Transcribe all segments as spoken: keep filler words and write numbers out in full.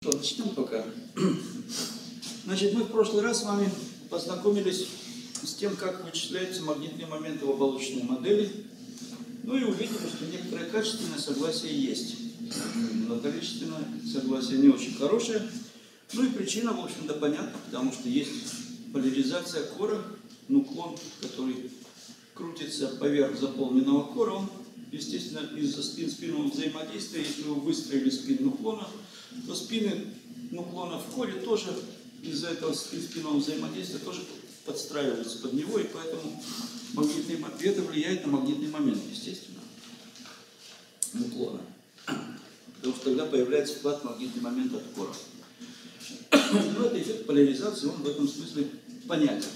что, начнем пока. Значит, мы в прошлый раз с вами познакомились с тем, как вычисляются магнитные моменты в оболочечной модели. Ну и увидели, что некоторое качественное согласие есть. Но количественное согласие не очень хорошее. Ну и причина, в общем-то, понятна, потому что есть поляризация кора, нуклон, который крутится поверх заполненного кора, он, естественно, из-за спин-спинового взаимодействия, если вы выстроили спин нуклона, то спины нуклона в коре тоже из-за этого спин-спинового взаимодействия тоже подстраиваются под него, и поэтому магнитный, это влияет на магнитный момент, естественно, нуклона. Потому что тогда появляется вклад в магнитный момент от кора. Но это эффект поляризации, он в этом смысле понятен.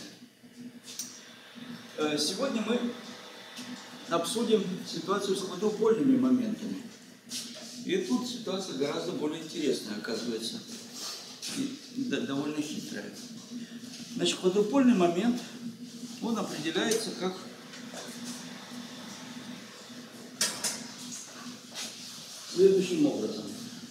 Сегодня мы обсудим ситуацию с квадрупольными моментами. И тут ситуация гораздо более интересная, оказывается, и довольно хитрая. Значит, квадрупольный момент, он определяется как следующим образом.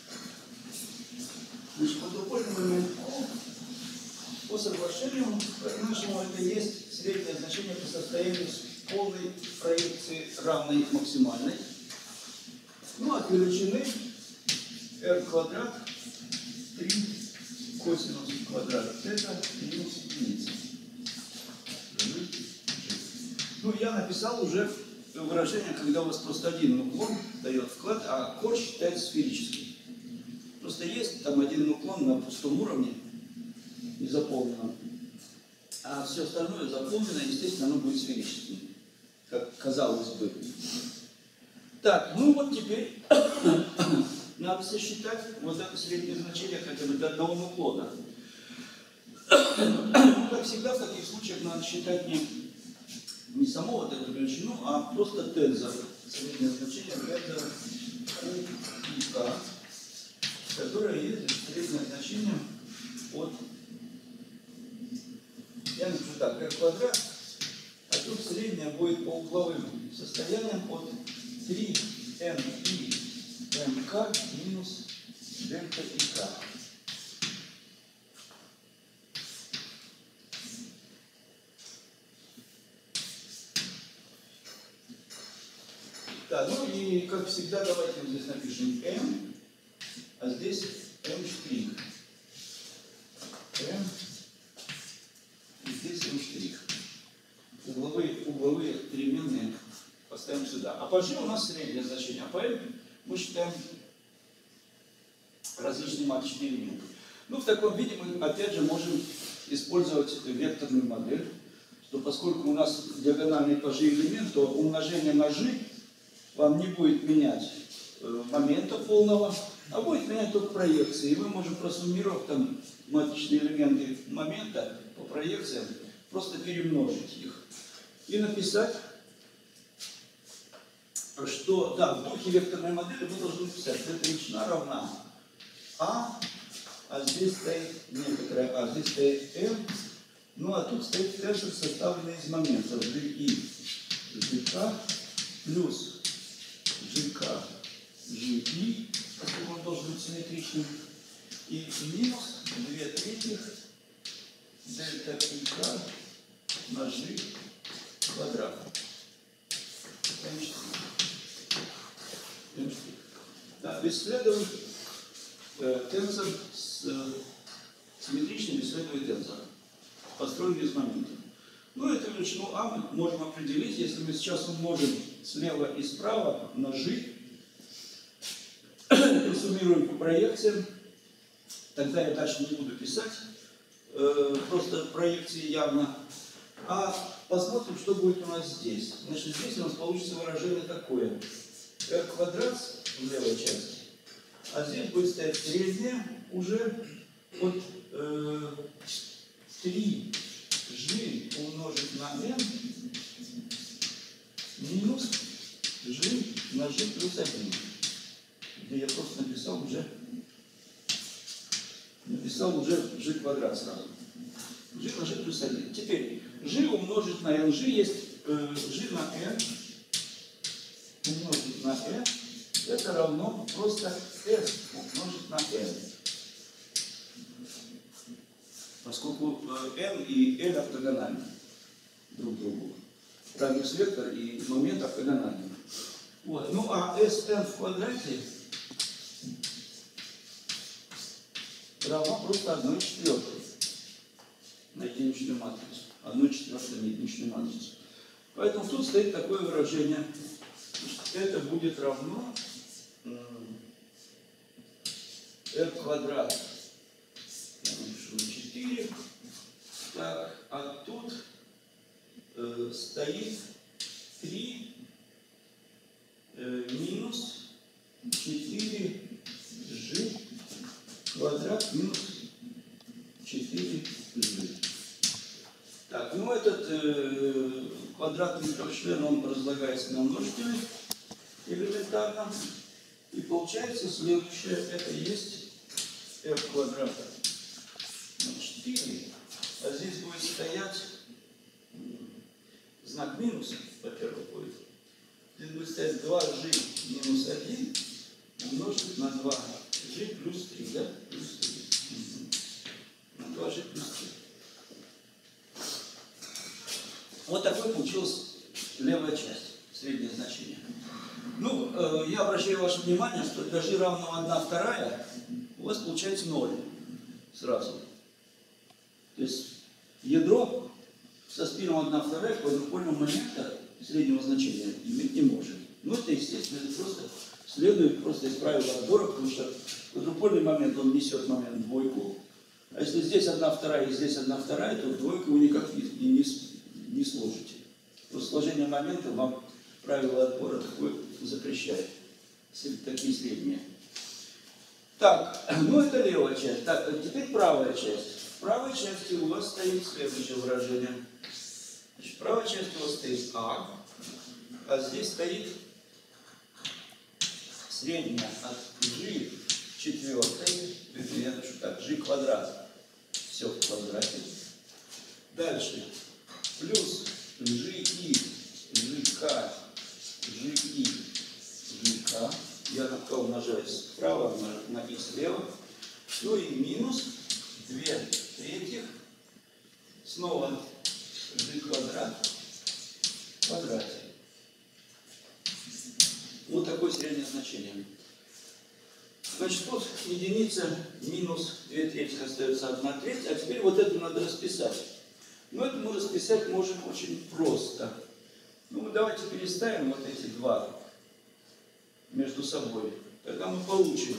Значит, квадрупольный момент по соглашению нашему это есть среднее значение по состоянию с полной проекции равной максимальной. Ну, от величины r квадрат три косинус квадрата θ минус единица. Ну, я написал уже выражение, когда у вас просто один нуклон дает вклад, а кор считается сферическим. Просто есть там один нуклон на пустом уровне, не заполненном, а все остальное заполнено, естественно, оно будет сферическим, как казалось бы. Так, ну вот теперь надо сосчитать вот это среднее значение хотя бы до одного нуклона. Как всегда, в таких случаях надо считать не, не саму вот эту величину, а просто тензор. Среднее значение тензора у k, которое есть среднее значение от, я напишу так, r квадрат, а тут среднее будет по угловым состояниям от три эн и МК минус дельта ИК. Да, ну и как всегда, давайте вот здесь напишем М, а здесь М штрих. М, и здесь М штрих. Угловые, угловые переменные поставим сюда. А по G у нас среднее значение, а по M мы считаем различные маточные элементы. Ну, в таком виде мы, опять же, можем использовать векторную модель, что поскольку у нас диагональный по G элемент, то умножение на G вам не будет менять э, момента полного, а будет менять только проекции. И мы можем, просуммировав там маточные элементы момента по проекциям, просто перемножить их и написать, что, да, в духе векторной модели мы должны писать, что эта величина равна А, а здесь стоит некоторая А, здесь стоит М, ну а тут стоит тензор, составленный из моментов G и GK плюс GK GI, поскольку он должен быть симметричным, и минус две третьих дельта ИК на G квадрат. Да, исследуем э, тензор с э, симметричным исследуем тензор, построенный из моментов. Ну, эту величину А мы можем определить, если мы сейчас умножим слева и справа на G, присуммируем по проекциям, тогда я дальше не буду писать, э, просто проекции явно, а посмотрим, что будет у нас здесь. Значит, здесь у нас получится выражение такое. R квадрат в левой части, а здесь будет стоять среднее уже от э, три G умножить на N минус G на G плюс один. Где я просто написал уже написал уже G квадрат сразу. G на G плюс один. Теперь G умножить на N. G есть э, G на N умножить на N. Это равно просто S умножить на N. поскольку n и l ортогональны друг другу. Радиус вектор и момент ортогональны. Вот. Ну а Sn в квадрате равно просто одной четвертой на единичную матрицу. одной четвертой на единичную матрицу. Поэтому тут стоит такое выражение. Это будет равно r квадрат. Я напишу четыре. Так, а тут э, стоит три э, минус четыре g квадрат минус четыре g. Так, ну этот э, квадратный член, он разлагается на множители элементарно. И получается следующее, это есть r квадрата на четыре. А здесь будет стоять знак минус, во-первых, будет. Здесь будет стоять два g минус один умножить на два g плюс три, да? Плюс три. На два g плюс три. Вот такой получилась левая часть, среднее значение. Ну, э, я обращаю ваше внимание, что для g равного одна вторая у вас получается ноль сразу. То есть ядро со спином одна вторая квадрупольного момента среднего значения иметь не может. Ну, это естественно, это просто следует просто из правила отбора, потому что квадрупольный момент, он несет момент двойку. А если здесь одна вторая и здесь одна вторая, то двойку вы никак не, не, не сложите. Просто сложение момента вам правило отбора такое запрещает. Такие средние. Так, ну это левая часть. Так, а теперь правая часть. В правой части у вас стоит следующее выражение. Значит, в правой части у вас стоит А, а здесь стоит средняя от g четвертой, я напишу так, g квадрат, все в квадрате. Дальше, плюс gi, gk, gi, gk, я на k умножаю справа, на x слева, ну и минус две третьих, снова g квадрат в квадрате. Вот такое среднее значение. Значит, тут единица минус две трети остается одна треть, а теперь вот это надо расписать. Но это мы расписать можем очень просто. Ну, давайте переставим вот эти два между собой. Тогда мы получим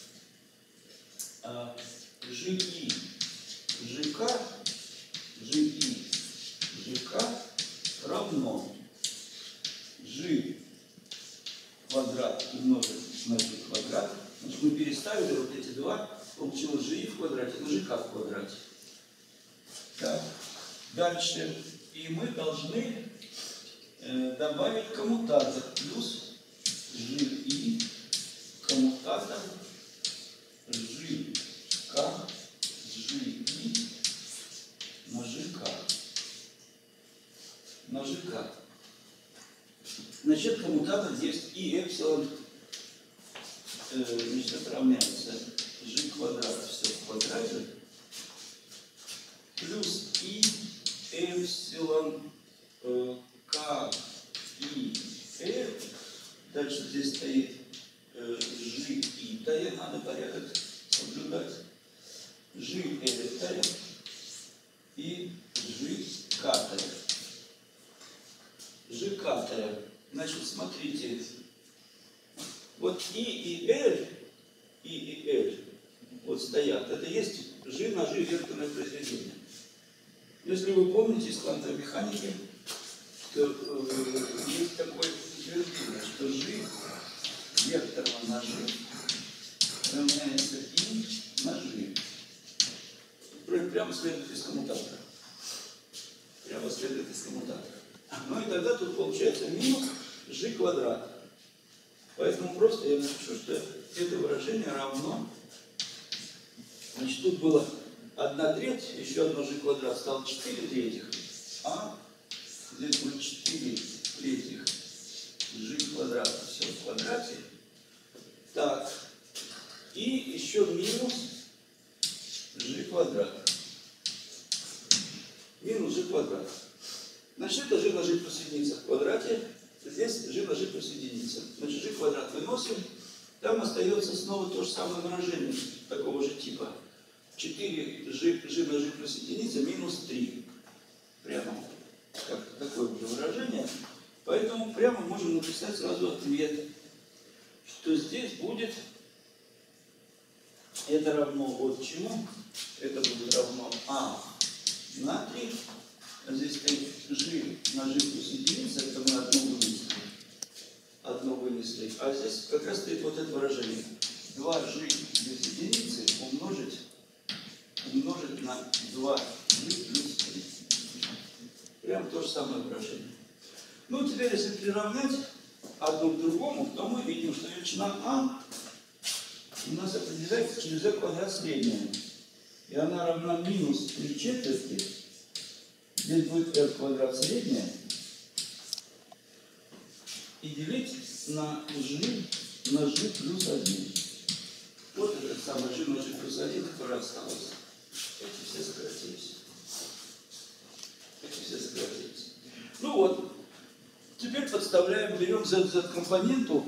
а, gi, gk, gi, gk равно g квадрат умножить на g квадрат. Значит, мы переставили вот эти два, получилось gi в квадрате на gk в квадрате. Так. Дальше. И мы должны э, добавить коммутатор плюс gi коммутатор gk gi на gk. На gk. Значит, коммутатор есть и эпсилон, э, значит, это равняется g квадрат все в квадрате плюс и эпсилон э, k и l. Дальше здесь стоит э, g и тая, надо порядок соблюдать. G l тая и g k тая. G k тая. Значит, смотрите, вот и и l, и и l вот стоят. Это есть g на g векторное произведение. Если вы помните из квантовой механики, то э, есть такое утверждение, что g векторно на g равняется и на g. Прямо следует из коммутатора. Прямо следует из коммутатора. Ну и тогда тут получается минус g квадрат. Поэтому просто я напишу, что это выражение равно. Значит, тут было одна треть, еще одно g квадрат, стало четыре третьих, а здесь будет четыре третьих g квадрат, все в квадрате. Так, и еще минус g квадрат. Значит, это g на g плюс единица в квадрате. Здесь g на g плюс единица. Значит, g квадрат выносим. Там остается снова то же самое выражение такого же типа. четыре g, g на g плюс единица минус три. Прямо как такое же выражение. Поэтому прямо можем написать сразу ответ, что здесь будет, это равно вот чему? Это будет равно а на три. А здесь стоит g на g плюс единица, это мы одно вынесли. Одно вынесли. А здесь как раз стоит вот это выражение. два g без единицы умножить, умножить на два g плюс три. Прям то же самое выражение. Ну, теперь, если приравнять одно к другому, то мы видим, что величина а у нас определяется через e квадрат средняя. И она равна минус три четверти. Здесь будет r квадрат средняя. И делить на g на g плюс один. Вот этот самый g на g плюс один, который остался. Эти все сократились. Эти все сократились. Ну вот. Теперь подставляем, берем zz-компоненту,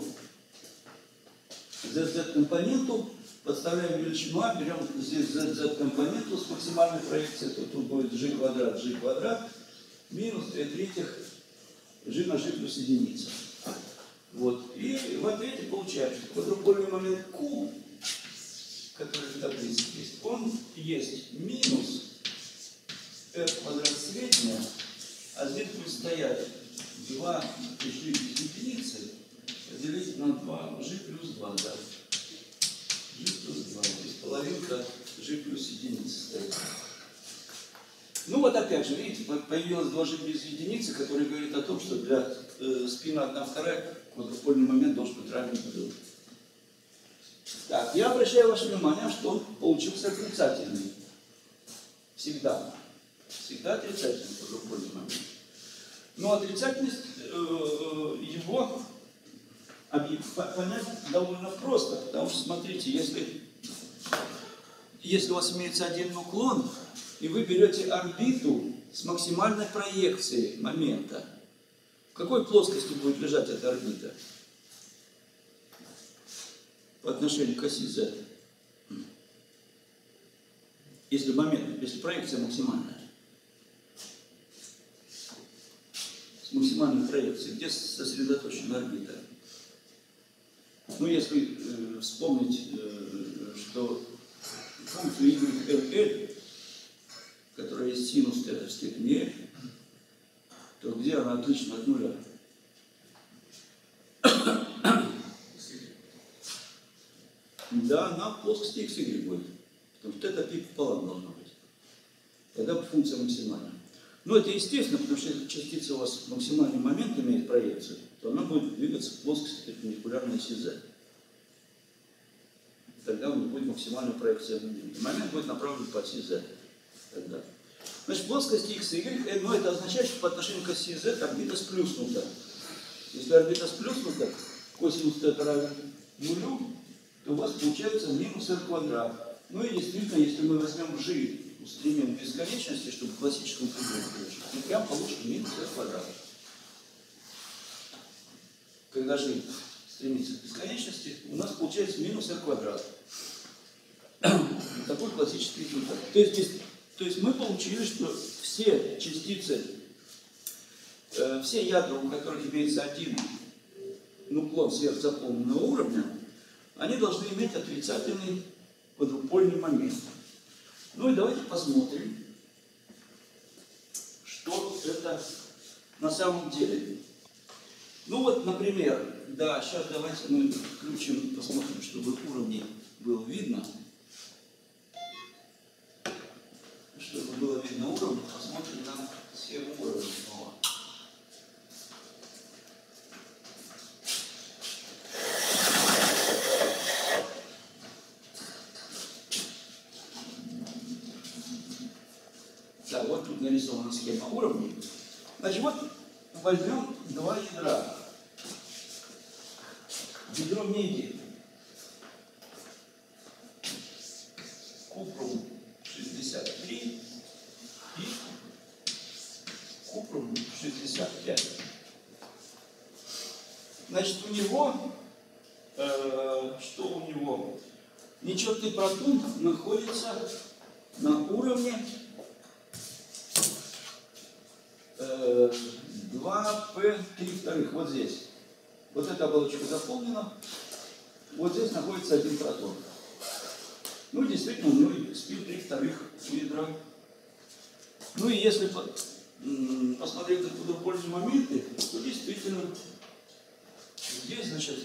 zz-компоненту, подставляем величину а, берем здесь zz-компоненту с максимальной проекцией, то тут будет g квадрат, g квадрат, минус две третьих g на g плюс единица. Вот. И в ответе получаем, что квадрупольный момент Q, который в таблице есть, он есть минус r квадрат средняя, а здесь будет стоять два g без единицы разделить на два g плюс два, да. G плюс два. То есть половинка g плюс единицы стоит. Ну вот опять же, видите, появилось два g без единицы, который говорит о том, что для э, спина одна вторая квадрупольный момент должен быть равен нулю. Так, я обращаю ваше внимание, что он получился отрицательный. Всегда. Всегда отрицательный квадрупольный момент. Но отрицательность э, его понять довольно просто, потому что, смотрите, если, если у вас имеется один уклон, и вы берете орбиту с максимальной проекцией момента, в какой плоскости будет лежать эта орбита по отношению к оси z? Если момент, если проекция максимальная. С максимальной проекцией, где сосредоточена орбита. Ну, если э, вспомнить, э, что функцию y L, которая есть синус θ в степени L, то где она отлична от нуля? Да, она в плоскости x y будет. Потому что θ пи пополам должна быть. Тогда функция максимальна. Но это естественно, потому что если частица у вас максимальный момент имеет проекцию, то она будет двигаться в плоскости перпендикулярной оси z. Тогда у нее будет максимальная проекция. Момент будет направлен по оси z. Тогда. Значит, в плоскости x и y, но это означает, что по отношению к оси z орбита сплюснута. Если орбита сплюснута, косинус θ равен нулю, то у вас получается минус r квадрат. Ну и действительно, если мы возьмем g, устремим к бесконечности, чтобы классическому прямому получить, мы прям получим минус r квадрат. Когда g стремится к бесконечности, у нас получается минус r квадрат. Такой классический результат. То есть, то есть мы получили, что все частицы, э, все ядра, у которых имеется один нуклон сверхзаполненного уровня, они должны иметь отрицательный квадрупольный момент. Ну и давайте посмотрим, что это на самом деле. Ну вот, например, да, сейчас давайте мы включим, посмотрим, чтобы уровни было видно. Чтобы было видно уровни, посмотрим на схему уровня снова. Да, вот тут нарисована схема уровней. Значит, вот возьмем два ядра. Ядро меди. Купрум шестьдесят три и купрум него, э, что у него? Нечетный протон находится на уровне э, два пэ три вторых, вот здесь. Вот эта оболочка заполнена, вот здесь находится один протон. Ну, действительно, у него спин три вторых ядра. Ну и если посмотреть на квадрупольные моменты, то действительно здесь, значит,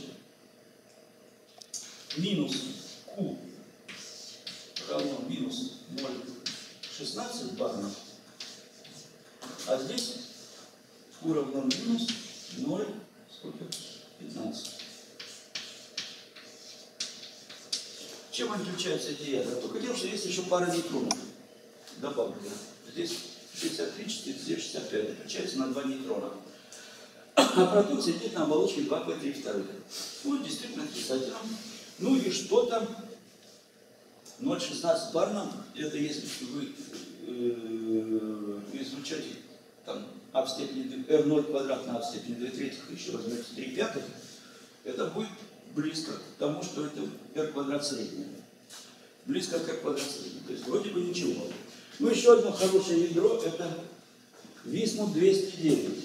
минус Q равно минус ноль целых шестнадцать баров, а здесь Q равно минус ноль целых пятнадцать. Чем отличаются эти ядра? Только тем, что есть еще пара нейтронов добавлена. Здесь шестьдесят три, здесь шестьдесят пять. Отличается на два нейтрона. А протон сидит на оболочке два пэ три вторых. Ну, действительно отрицательно. Ну и что там? ноль целых шестнадцать барном, это если вы э, изучаете там а в степени эр ноль квадрат на а в степени две третьих, еще возьмете три пятых, это будет близко к тому, что это r квадрат среднее. Близко к r квадрат среднее. То есть вроде бы ничего. Ну еще одно хорошее ядро, это Висмут двести девять.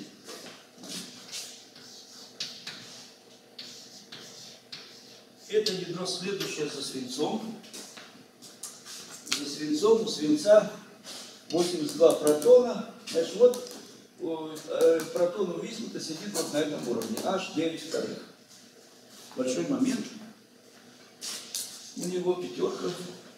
Это ядро следующее за свинцом. За свинцом у свинца восемьдесят два протона. Значит, вот э, протон у Висмута сидит вот на этом уровне. аш девять вторых. Большой момент. У него пятерка.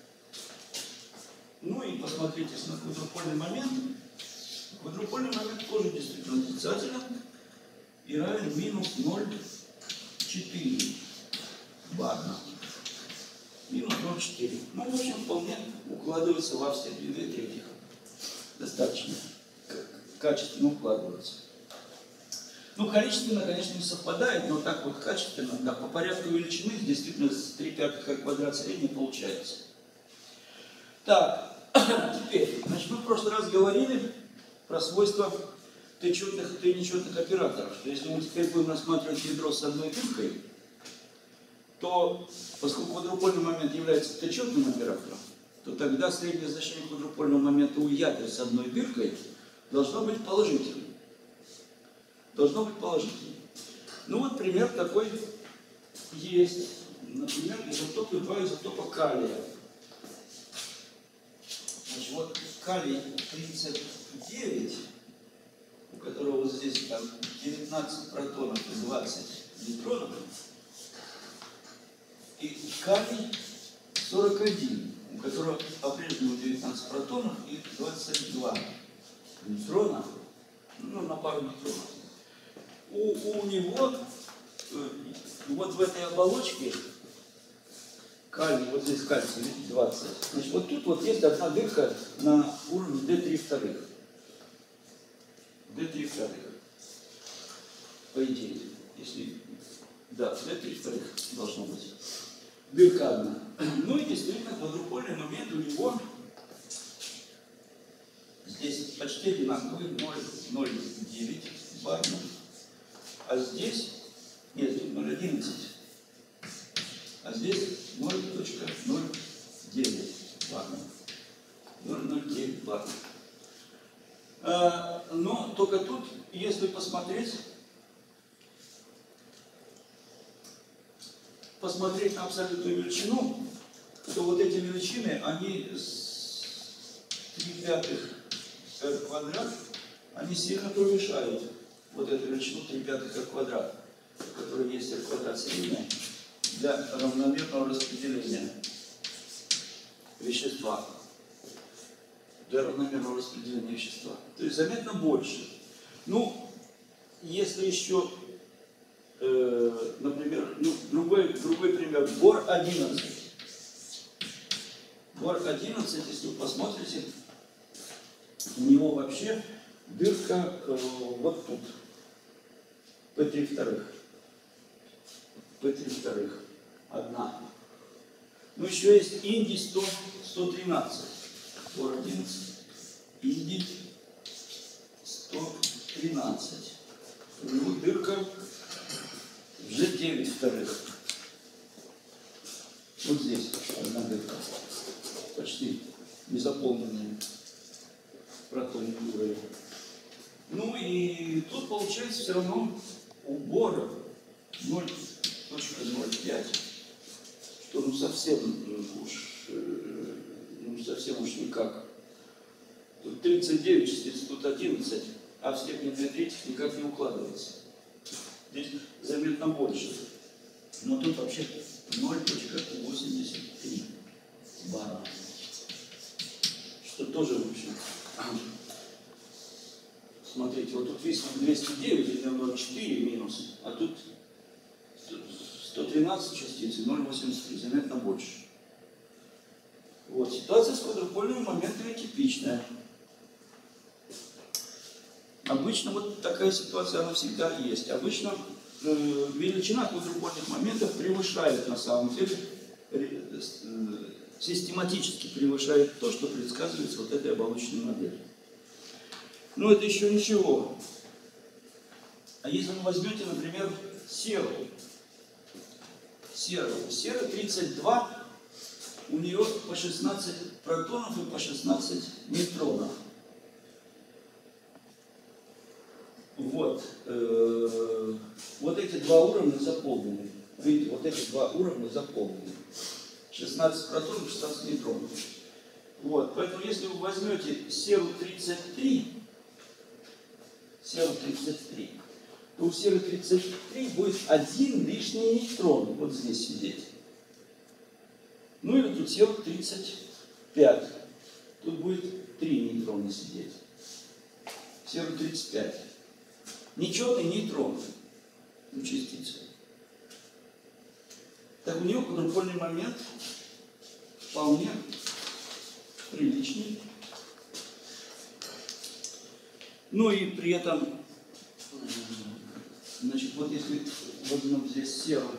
Ну и посмотрите на квадрупольный момент. Квадрупольный момент тоже действительно отрицательно. И равен минус ноль целых четыре барна. Минус ноль целых четыре. Ну, в общем, вполне укладывается в а в степени две третьих. Достаточно качественно укладывается. Ну, количественно, конечно, не совпадает, но так вот качественно, да, по порядку величины действительно с три пятых r квадрат средний получается. Так, теперь, значит, мы в прошлый раз говорили про свойства Т-четных и Т-нечетных операторов, что если мы теперь будем рассматривать ядро с одной дыркой, то, поскольку квадрупольный момент является Т-четным оператором, то тогда среднее значение квадрупольного момента у ядер с одной дыркой должно быть положительным. Должно быть положительным. Ну вот пример такой есть. Например, изотопы, два изотопа калия. Значит, вот калий тридцать девять, у которого вот здесь там девятнадцать протонов и двадцать нейтронов, и калий сорок один, у которого по-прежнему девятнадцать протонов и двадцать два нейтрона, ну, на пару нейтронов. У, у него э, вот в этой оболочке калий, вот здесь кальций, видите, двадцать. Значит, вот тут вот есть одна дырка на уровне дэ три вторых. дэ три вторых. По идее, если... Да, дэ три вторых должно быть. Дырка одна. Ну и действительно, квадрупольный момент у него здесь почти одинаковый, ноль целых девять барна. А здесь, нет, тут ноль целых одиннадцать. А здесь ноль целых ноль девять барна. ноль целых девять барна. А, но только тут, если посмотреть, посмотреть на абсолютную величину, то вот эти величины, они с три пятых r квадрат, они сильно превышают вот эту величину три пятых r квадрат, в которой есть r квадрат средняя, для равномерного распределения вещества. Для равномерного распределения вещества. То есть заметно больше. Ну, если еще, э, например, ну, другой, другой пример, бор одиннадцать. Бор одиннадцать, если вы посмотрите, у него вообще дырка э, вот тут. пэ три вторых. пэ три вторых. Одна. Ну, еще есть индий сто тринадцать. Бор одиннадцать. Индий сто тринадцать. У него дырка G девять вторых. Вот здесь одна дырка. Почти незаполненная протонный уровень. Ну и тут получается все равно убора ноль точка ноль пять, что ну совсем уж, ну совсем уж никак. Тут тридцать девять частиц, тут одиннадцать, а в степени две трети никак не укладывается. Здесь заметно больше. Но тут вообще ноль точка восемьдесят три бара. Что тоже, в общем, смотрите, вот тут весит двести девять, или ноль целых четыре минус, а тут сто тринадцать частиц и ноль целых восемьдесят три, заметно больше. Вот, ситуация с квадрупольными моментами типичная. Обычно вот такая ситуация, она всегда есть. Обычно э, величина квадрупольных моментов превышает, на самом деле, э, систематически превышает то, что предсказывается вот этой оболочечной моделью. Но это еще ничего. А если вы возьмете, например, серу, серу, сера тридцать два, у нее по шестнадцать протонов и по шестнадцать нейтронов. Вот, э, вот эти два уровня заполнены. Видите, вот эти два уровня заполнены. шестнадцать протонов, шестнадцать нейтронов. Вот, поэтому если вы возьмете серу тридцать три, серу тридцать три, то у серы тридцать три будет один лишний нейтрон вот здесь сидеть. Ну или тут серу тридцать пять. Тут будет три нейтрона сидеть. серу тридцать пять. Нечетный нейтрон у частицы. Так у нее квадрупольный момент вполне приличный. Ну и при этом, значит, вот если возьмем здесь серу,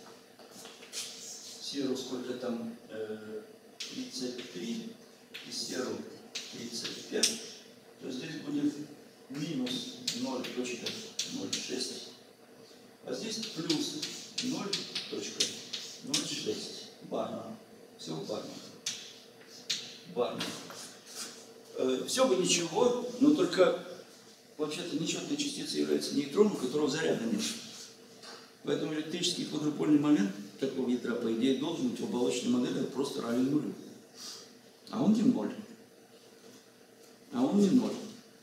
серу сколько там, тридцать три и серу тридцать пять, то здесь будет минус ноль точка ноль шесть, а здесь плюс ноль точка ноль шесть барна. Все барно. Барно. Э, все бы ничего, но только вообще-то нечетной частицей является нейтрон, у которого заряда нет. Поэтому электрический квадрупольный момент такого ядра, по идее, должен быть в оболочной модели просто равен нулю. А он не ноль. А он не ноль.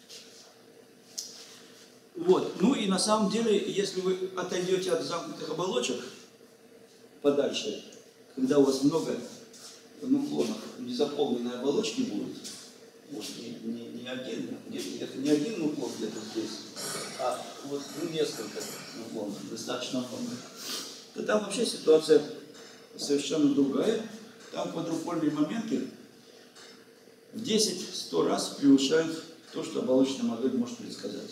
Вот. Ну и на самом деле, если вы отойдете от замкнутых оболочек подальше, когда у вас много нуклонов незаполненной оболочки будет, вот не, не, не один, не, это не один нуклон где-то здесь, а вот ну, несколько нуклонов, достаточно много, то там вообще ситуация совершенно другая. Там квадрупольные моменты в десять-сто раз превышают то, что оболочная модель может предсказать.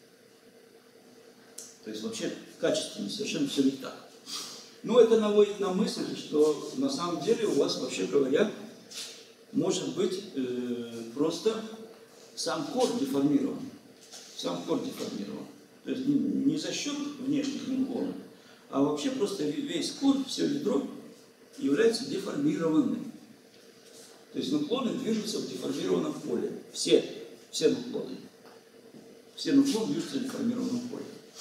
То есть вообще качественно, совершенно все не так. Но это наводит на мысль, что на самом деле у вас, вообще говоря, может быть э, просто сам кор деформирован. Сам кор деформирован. То есть не, не за счет внешних нуклонов, а вообще просто весь кор, все ядро является деформированным. То есть нуклоны движутся в деформированном поле. Все, все нуклоны. Все нуклоны движутся в деформированном поле.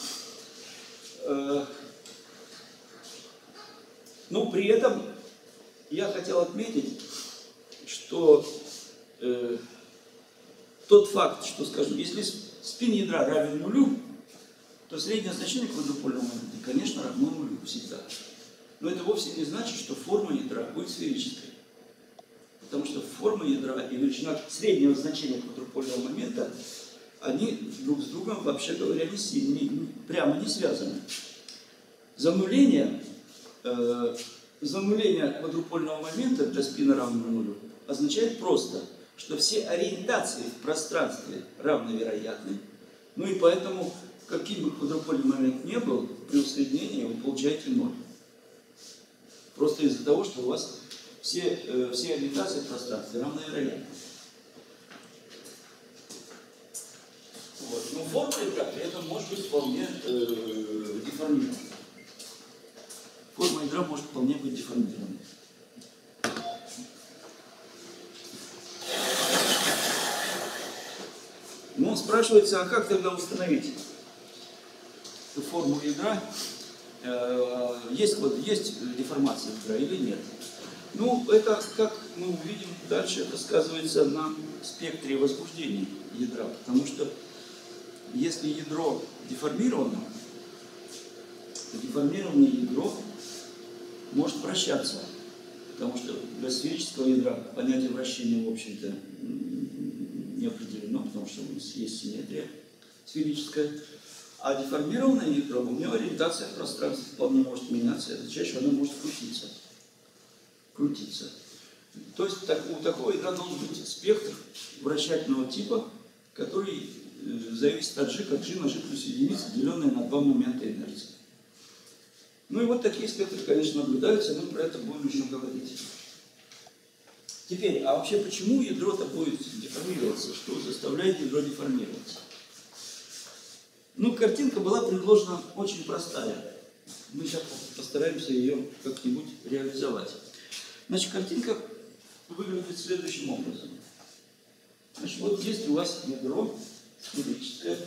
Но при этом я хотел отметить, что э, тот факт, что, скажем, если спин ядра равен нулю, то среднее значение квадрупольного момента, конечно, равно нулю всегда. Но это вовсе не значит, что форма ядра будет сферической. Потому что форма ядра и величина среднего значения квадрупольного момента, они друг с другом, вообще говоря, не, не, прямо не связаны. Зануление, э, зануление квадрупольного момента для спина равного нулю означает просто, что все ориентации в пространстве равновероятны, ну и поэтому, каким бы квадрупольный момент ни был, при усреднении вы получаете ноль. Просто из-за того, что у вас все, э, все ориентации в пространстве равновероятны. Вот. Но форма ядра при этом может быть вполне э, деформирована. форма ядра может вполне быть деформирована. Но спрашивается, а как тогда установить форму ядра? Есть, вот, есть деформация ядра или нет? Ну, это, как мы увидим дальше, это сказывается на спектре возбуждения ядра. Потому что если ядро деформировано, то деформированное ядро может вращаться. Потому что для сферического ядра понятие вращения, в общем-то, не определено, потому что у нас есть симметрия сферическая. А деформированное ядро, у него ориентация в пространстве вполне может меняться, это чаще оно может крутиться. крутиться. То есть так, у такого ядра должен быть спектр вращательного типа, который э, зависит от g, как g на g плюс единица, деленное на два момента инерции. Ну и вот такие спектры, конечно, наблюдаются, мы про это будем еще говорить. Теперь, а вообще почему ядро-то будет деформироваться? Что заставляет ядро деформироваться? Ну, картинка была предложена очень простая. Мы сейчас постараемся ее как-нибудь реализовать. Значит, картинка выглядит следующим образом. Значит, вот есть у вас ядро сферическое.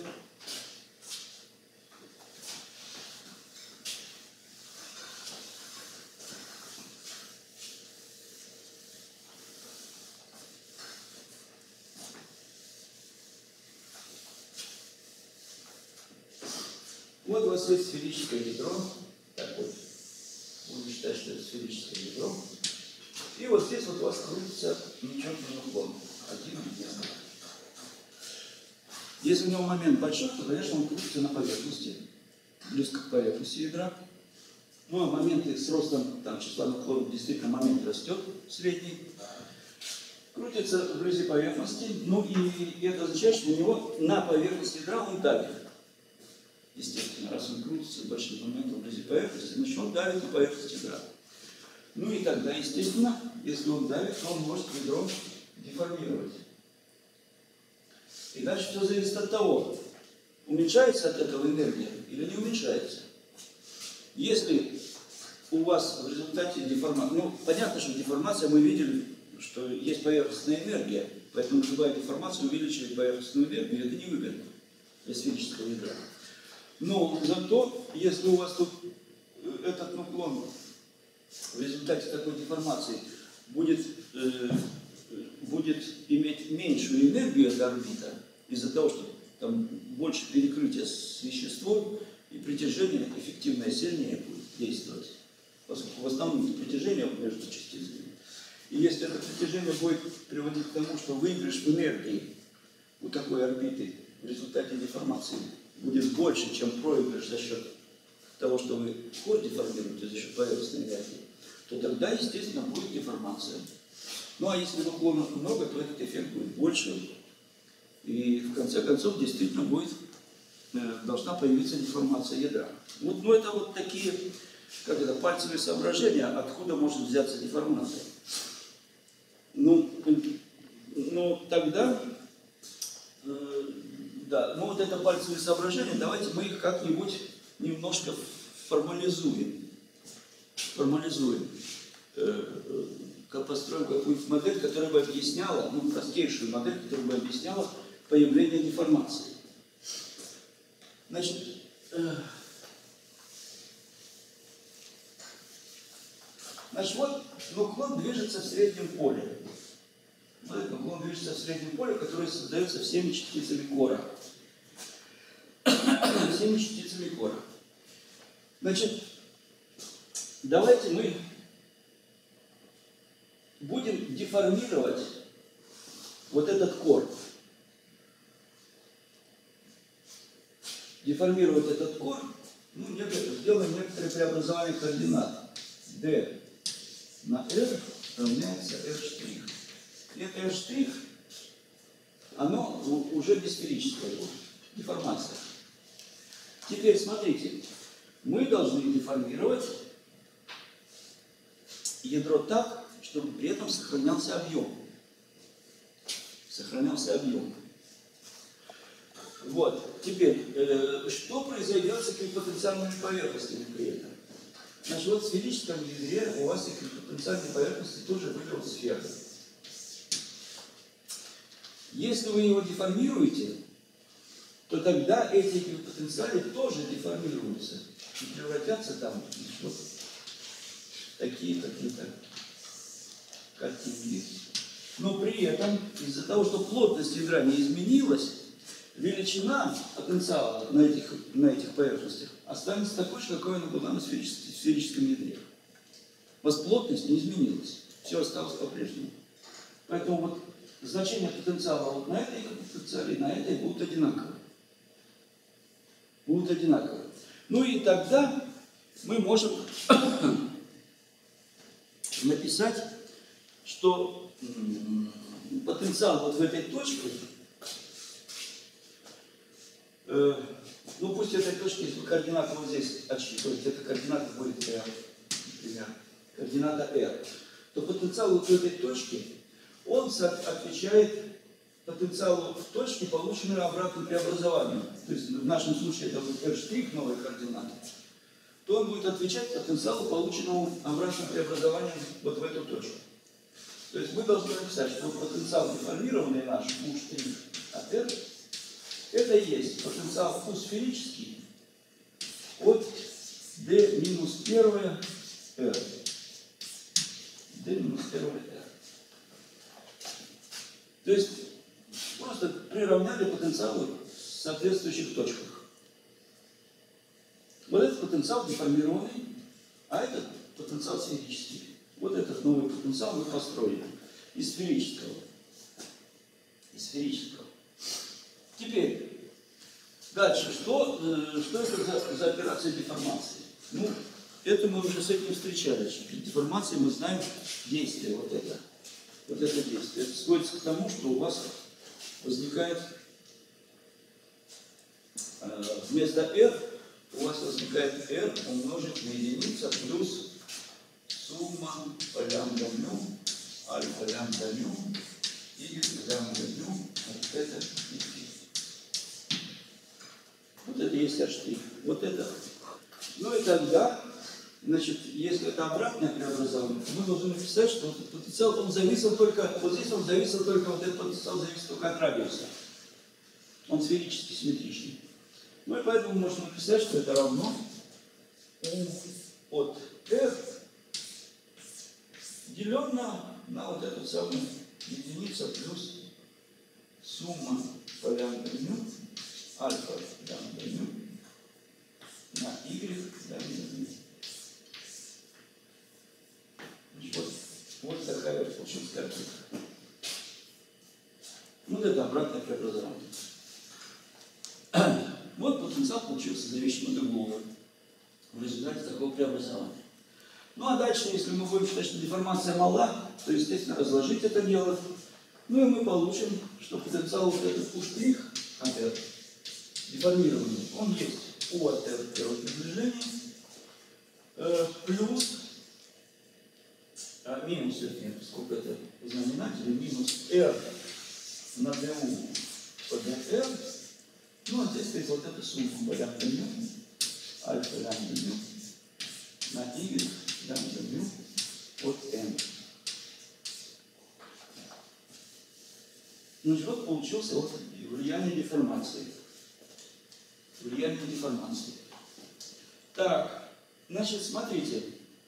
Вот у вас есть сферическое ядро. Так вот, будем считать, что это сферическое ядро. И вот здесь вот у вас крутится нечетный наклон. Один единственный. Если у него момент большой, то, конечно, он крутится на поверхности, близко к поверхности ядра. Ну, а моменты с ростом там, числа наклонов, действительно, момент растет средний. Крутится вблизи поверхности. Ну, и, и это означает, что у него на поверхности ядра он давит. Естественно, раз он крутится с большим моментом вблизи поверхности, значит, он давит на поверхность ядра. Ну и тогда, естественно, если он давит, то он может ядро деформировать. И дальше все зависит от того, уменьшается от этого энергия или не уменьшается. Если у вас в результате деформации, ну, понятно, что деформация, мы видели, что есть поверхностная энергия, поэтому любая деформация увеличивает поверхностную энергию, это невыгодно для сферического ядра. Но зато, если у вас тут этот наклон в результате такой деформации будет, э, будет иметь меньшую энергию эта орбита, из-за того, что там больше перекрытия с веществом, и притяжение эффективное сильнее будет действовать, поскольку в основном притяжение между частицами. И если это притяжение будет приводить к тому, что выигрыш в энергии у такой орбиты в результате деформации будет больше, чем проигрыш за счет того, что вы хор деформируете за счет поверхностной энергии, то тогда, естественно, будет деформация. Ну а если наклонов много, то этот эффект будет больше. И в конце концов действительно будет, э, должна появиться деформация ядра. Вот, ну это вот такие, как это, пальцевые соображения, откуда может взяться деформация. Ну, ну тогда, э, да, ну вот это пальцевые соображения, давайте мы их как-нибудь немножко формализуем. Формализуем. Э, как построим какую-нибудь модель, которая бы объясняла, ну, простейшую модель, которая бы объясняла появление деформации. Значит, э, значит, вот наклон движется в среднем поле. Вот этот наклон движется в среднем поле, которое создается всеми частицами кора. всеми частицами кора. Значит, давайте мы будем деформировать вот этот кор. Деформировать этот кор, ну, сделаем некоторые преобразования координат. D на R равняется R'. И это R', оно уже не сферическое, деформация. Теперь смотрите, мы должны деформировать ядро так, чтобы при этом сохранялся объем. Сохранялся объем. Вот. Теперь, э, что произойдет с этими потенциальными поверхностями при этом? Значит, вот в сферическом ядре у вас эквипотенциальной поверхности тоже выбрал сферу. Если вы его деформируете, то тогда эти эквипотенциали тоже деформируются и превратятся там вот такие какие-то картинки. Но при этом, из-за того, что плотность ядра не изменилась, величина потенциала на этих, на этих поверхностях останется такой же, какой она была на сферическом, сферическом ядре. У вас плотность не изменилась, все осталось по-прежнему. Поэтому вот значение потенциала вот на этой потенциале и на этой будут одинаковые. Будут одинаковые. Ну и тогда мы можем написать, что потенциал вот в этой точке, э, ну пусть этой точки, если координата вот здесь отсчитывать, эта координата будет R, например, координата R, то потенциал вот в этой точке, он отвечает потенциалу в точке, полученной обратным преобразованием. То есть в нашем случае это будет R', новая координата, то он будет отвечать потенциалу, полученному обратным преобразованием вот в эту точку. То есть мы должны написать, что вот потенциал деформированный наш U' от R, это и есть потенциал U сферический от D минус первое R. D минус первое R. То есть просто приравняли потенциалы в соответствующих точках. Вот этот потенциал деформированный, а этот потенциал сферический. Вот этот новый потенциал мы построили из сферического. Из сферического. Теперь, дальше, что, что это за, за операция деформации? Ну, это мы уже с этим встречались. При деформации мы знаем действие, вот это. Вот это действие. Это сводится к тому, что у вас возникает э, вместо R, у вас возникает R умножить на единицу плюс сумма по лямбда мю, альфа лямбда мю, и лямбда мю, вот это и вот это есть R'. Вот это. Ну и тогда, значит, если это обратное преобразование, то мы должны написать, что этот потенциал, он зависел только, вот здесь он зависел только, вот этот потенциал зависит только от радиуса. Он сферически симметричный. Ну и поэтому мы можем написать, что это равно U от R делено на вот эту самую единицу плюс сумма по лямбда мю, альфа лямбда мю на y лямбда мю. Вот, вот такая вот получилась картинка. Вот это обратное преобразование. Вот потенциал получился зависимый от другого в результате такого преобразования. Ну а дальше, если мы будем считать, что деформация мала, то, естественно, разложить это дело. Ну и мы получим, что потенциал вот этот U' от R деформированный, он есть U от R в первом приближении, э, плюс, а, минус, вернее, сколько это в знаменателе, минус R на du по dr. Ну, а здесь стоит вот эта сумма по лямбда мю, альфа лямбда мю на y лямбда мю от n. Значит, вот получился вот влияние деформации. Влияние деформации. Так, значит, смотрите.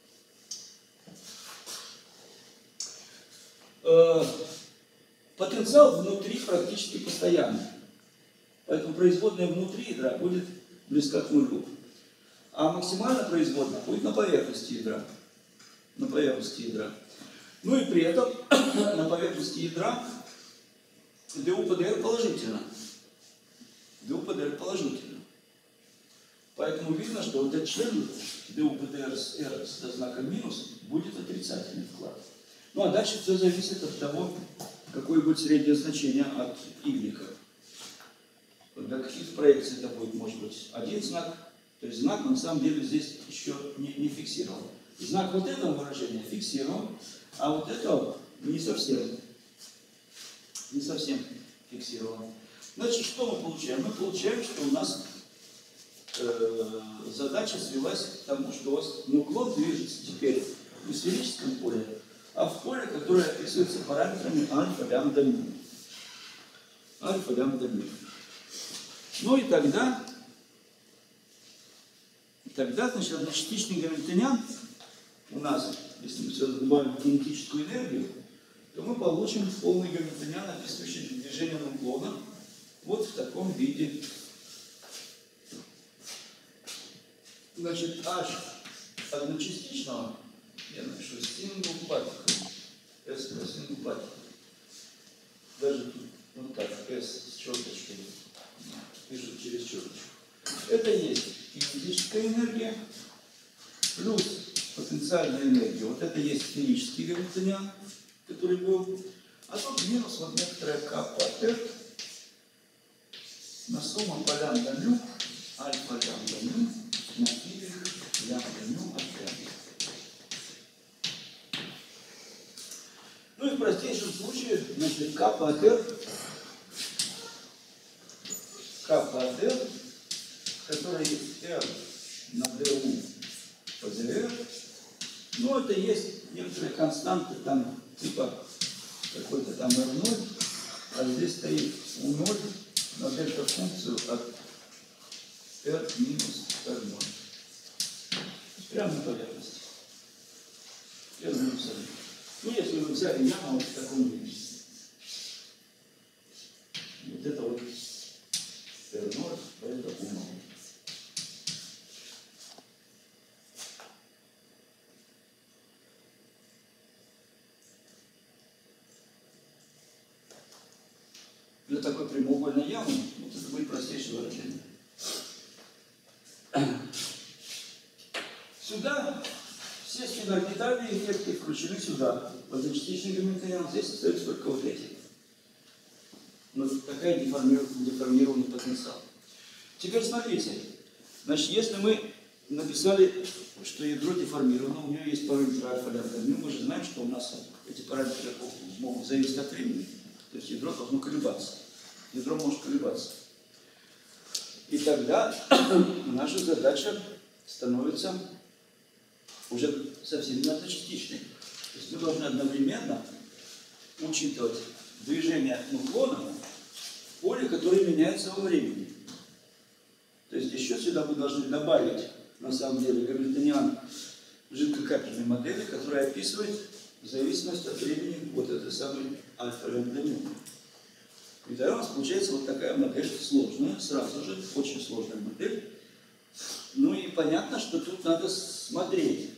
Э, потенциал внутри практически постоянный. Поэтому производная внутри ядра будет близка к нулю. А максимально производная будет на поверхности ядра. На поверхности ядра. Ну и при этом на поверхности ядра du по dr положительно. du по dr положительно. Поэтому видно, что вот этот член du по dr с r со знаком минус будет отрицательный вклад. Ну а дальше все зависит от того, какое будет среднее значение от y. Для каких проекций это будет, может быть, один знак, то есть знак на самом деле здесь еще не, не фиксирован. Знак вот этого выражения фиксирован, а вот этого не совсем, не совсем фиксирован. Значит, что мы получаем? Мы получаем, что у нас э, задача свелась к тому, что у вас нуклон движется теперь не в сферическом поле, а в поле, которое описывается параметрами альфа, лямбда, ми. Альфа, лямбда, ми. Ну и тогда, тогда, значит, одночастичный гамильтониан у нас, если мы сюда добавим кинетическую энергию, то мы получим полный гамильтониан, описывающий движение нуклона вот в таком виде. Значит, h одночастичного, я напишу single particle, S про single particle. Даже тут вот так, S с черточкой, пишу через черточку. Это есть кинетическая энергия плюс потенциальная энергия. Вот это есть сферический гамильтониан, который был. А тут минус вот некоторая каппа R на сумму по лямбда мю, альфа лямбда мю, на y лямбда мю от лямбда. Ну и в простейшем случае, значит, каппа от R, каппа от R, которая есть R на du по dr, ну это есть некоторые константы, там типа какой-то там эр ноль, а здесь стоит у ноль на дельта-функцию от R минус эр ноль. Прямо на поверхности. R минус эр ноль. Ну, если вы взяли яму вот в таком виде. Вот это вот эр ноль, а это у ноль. Для такой прямоугольной ямы, вот это будет простейшее выражение. Сюда все спинорбитальные эффекты включены сюда. Одночастичный гамильтониан, здесь остается только вот эти. Ну, такая деформированный потенциал. Теперь смотрите. Значит, если мы написали, что ядро деформировано, у него есть параметры альфа, лямбда, ми, мы же знаем, что у нас эти параметры могут зависеть от времени. То есть ядро должно колебаться. Ядро может колебаться. И тогда наша задача становится уже совсем не одночастичной. То есть мы должны одновременно учитывать движение нуклона в поле, которое меняется во времени. То есть еще сюда мы должны добавить, на самом деле, гамильтониан жидкокапельной модели, которая описывает зависимость от времени вот этой самой альфа-лямбда ми. И тогда у нас получается вот такая модель сложная, сразу же, очень сложная модель. Ну и понятно, что тут надо смотреть,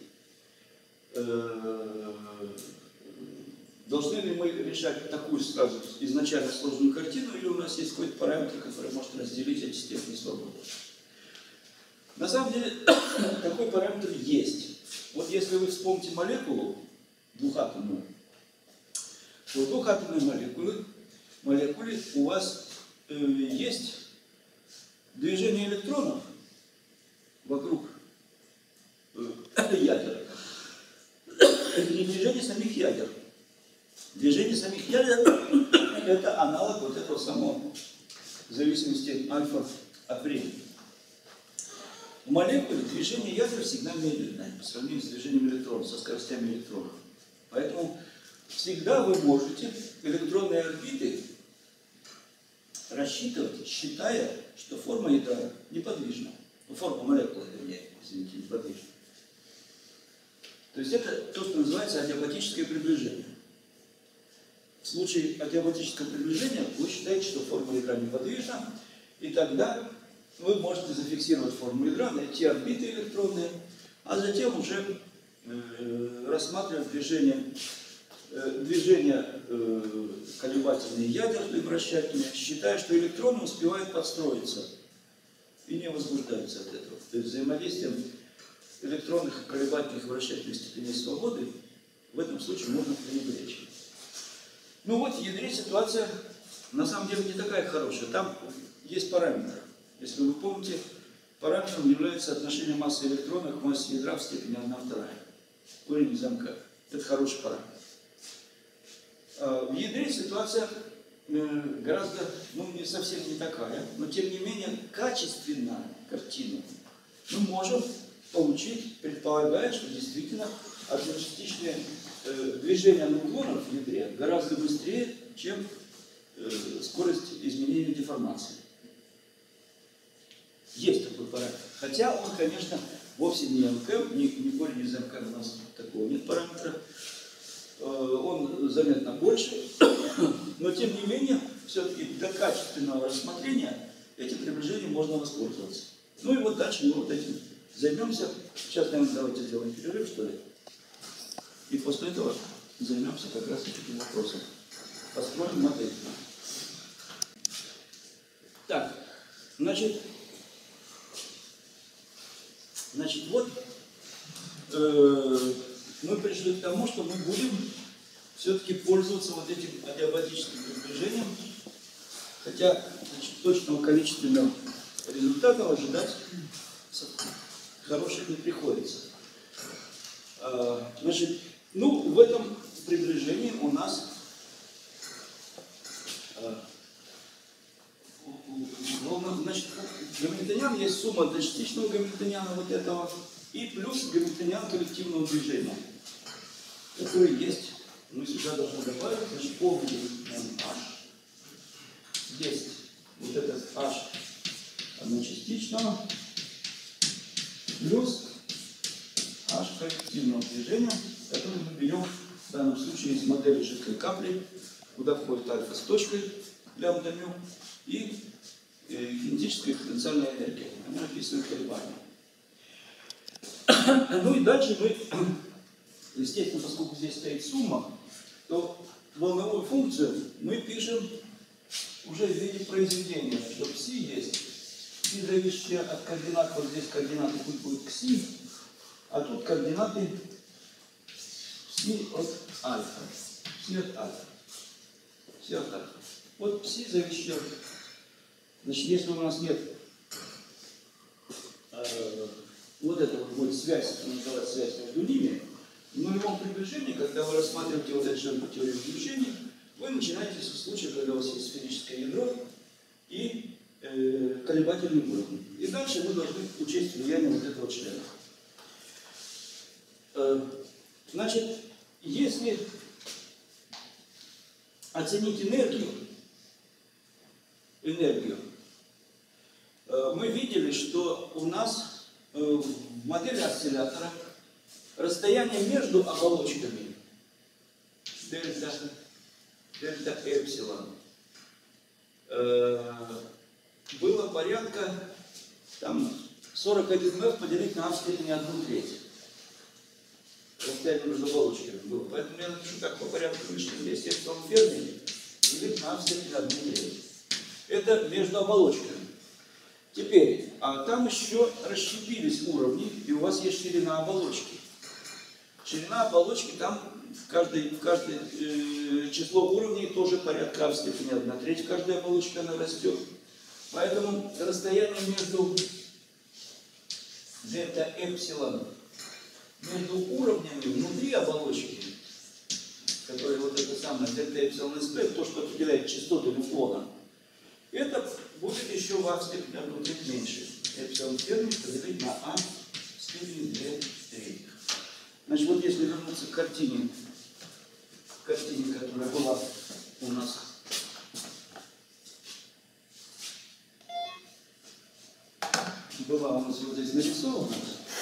должны ли мы решать такую сразу изначально сложную картину, или у нас есть какой-то параметр, который может разделить эти степени свободы. На самом деле, такой параметр есть. Вот если вы вспомните молекулу двухатомную, то в двухатомной молекуле, молекуле у вас э, есть движение электронов вокруг э, ядер. Это не движение самих ядер. Движение самих ядер – это аналог вот этого самого зависимости альфа от времени. В молекуле движение ядер всегда медленное по сравнению с движением электронов, со скоростями электронов. Поэтому всегда вы можете электронные орбиты рассчитывать, считая, что форма ядра неподвижна. Ну, форма молекулы, вернее, извините, неподвижна. То есть это то, что называется адиабатическое приближение. В случае адиабатического приближения вы считаете, что форма ядра неподвижна, и тогда вы можете зафиксировать форму ядра, найти орбиты электронные, а затем уже э, рассматривать движение, э, движение э, колебательные ядерные вращательные, считая, что электроны успевают подстроиться и не возбуждаются от этого. То есть взаимодействием электронных, колебательных, вращательных степеней свободы в этом случае можно пренебречь. Ну вот в ядре ситуация на самом деле не такая хорошая. Там есть параметр. Если вы помните, параметром является отношение массы электрона к массе ядра в степени одна вторая. Корень замка. Это хороший параметр. В ядре ситуация э, гораздо, ну, не совсем не такая, но тем не менее качественная картина мы можем получить, предполагая, что действительно артроцистичные э, движения нуклонов в ядре гораздо быстрее, чем э, скорость изменения деформации. Есть такой параметр. Хотя он, конечно, вовсе не эм кей, не, не корень из эм кей, у нас такого нет параметра. Э, он заметно больше, но тем не менее, все-таки для качественного рассмотрения этим приближением можно воспользоваться. Ну и вот дальше мы вот этим займемся. Сейчас, наверное, давайте сделаем перерыв, что ли. И после этого займемся как раз этим вопросом. Построим модель. Так, значит, значит вот э, мы пришли к тому, что мы будем все-таки пользоваться вот этим адиабатическим приближением, хотя значит, точного количественного результата ожидать хороших не приходится. А, значит, ну, в этом приближении у нас а, значит, гамильтониан есть сумма дочастичного гамильтониана вот этого и плюс гамильтониан коллективного движения, который есть. Мы сюда должны добавить, значит, полный гамильтониан H. Есть вот этот H одночастичного плюс H коллективного движения, который мы берем в данном случае из модели жидкой капли, куда входит альфа с точкой лямбда мю и э, кинетическая и потенциальная энергия. Они описывают колебания. Ну и дальше мы, естественно, поскольку здесь стоит сумма, то волновую функцию мы пишем уже в виде произведения, что пси есть. Пси, зависящие от координат, вот здесь координаты тут будут кси, а тут координаты пси от альфа. Пси от альфа. Пси от альфа. Вот пси, зависящие от... Значит, если у нас нет э, вот это вот будет связь, называется связь между ними, в нулевом приближении, когда вы рассматриваете вот эту теорию движения, вы начинаете со случая, когда у вас есть сферическое ядро и э, колебательный уровень. И дальше мы должны учесть влияние вот этого члена. Э, значит, если оценить энергию, энергию, э, мы видели, что у нас э, в модели осциллятора расстояние между оболочками дельта, дельта эпсилон э, было порядка там, сорок один эф поделить на а в степени одну треть. Расстояние между оболочками было. Поэтому я напишу так по порядку выше. Здесь эпсилон Ферми делить на а в степени одну треть. Это между оболочками. Теперь, а там еще расщепились уровни, и у вас есть ширина оболочки. Ширина оболочки, там в каждой, в каждой э, число уровней тоже порядка а в степени одна треть. Каждая оболочка она растет. Поэтому расстояние между дельта эпсилон, между уровнями внутри оболочки, которые вот это самое дельта эпсилон эс, то, что определяет частоту нуклона, это будет еще в а в степени одну треть меньше. Эпсилон Ферми поделить на а в степени две трети. Значит, вот если вернуться к картине, к картине, которая была у нас была у нас вот здесь нарисована.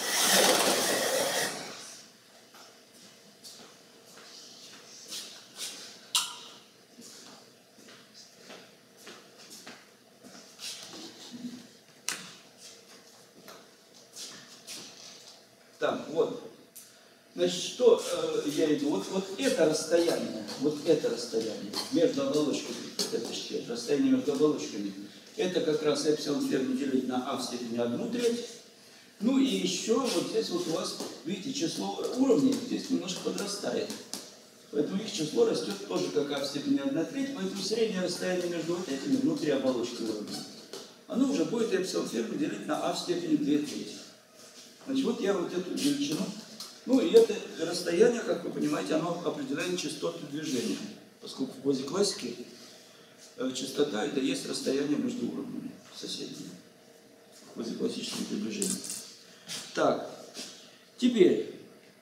Так, вот. Значит, что э, я иду? Вот, вот это расстояние, вот это расстояние между оболочками, это что, расстояние между оболочками, это как раз эпсилон Ферми делить на а в степени одну треть. Ну и еще вот здесь вот у вас, видите, число уровней здесь немножко подрастает. Поэтому их число растет тоже как а в степени одна треть, поэтому среднее расстояние между вот этими внутри оболочки уровней, оно уже будет эпсилон Ферми делить на а в степени две трети. Значит, вот я вот эту величину. Ну и это расстояние, как вы понимаете, оно определяет частоту движения. Поскольку в позе классики частота это есть расстояние между уровнями соседними. Возле классического приближения. Так, теперь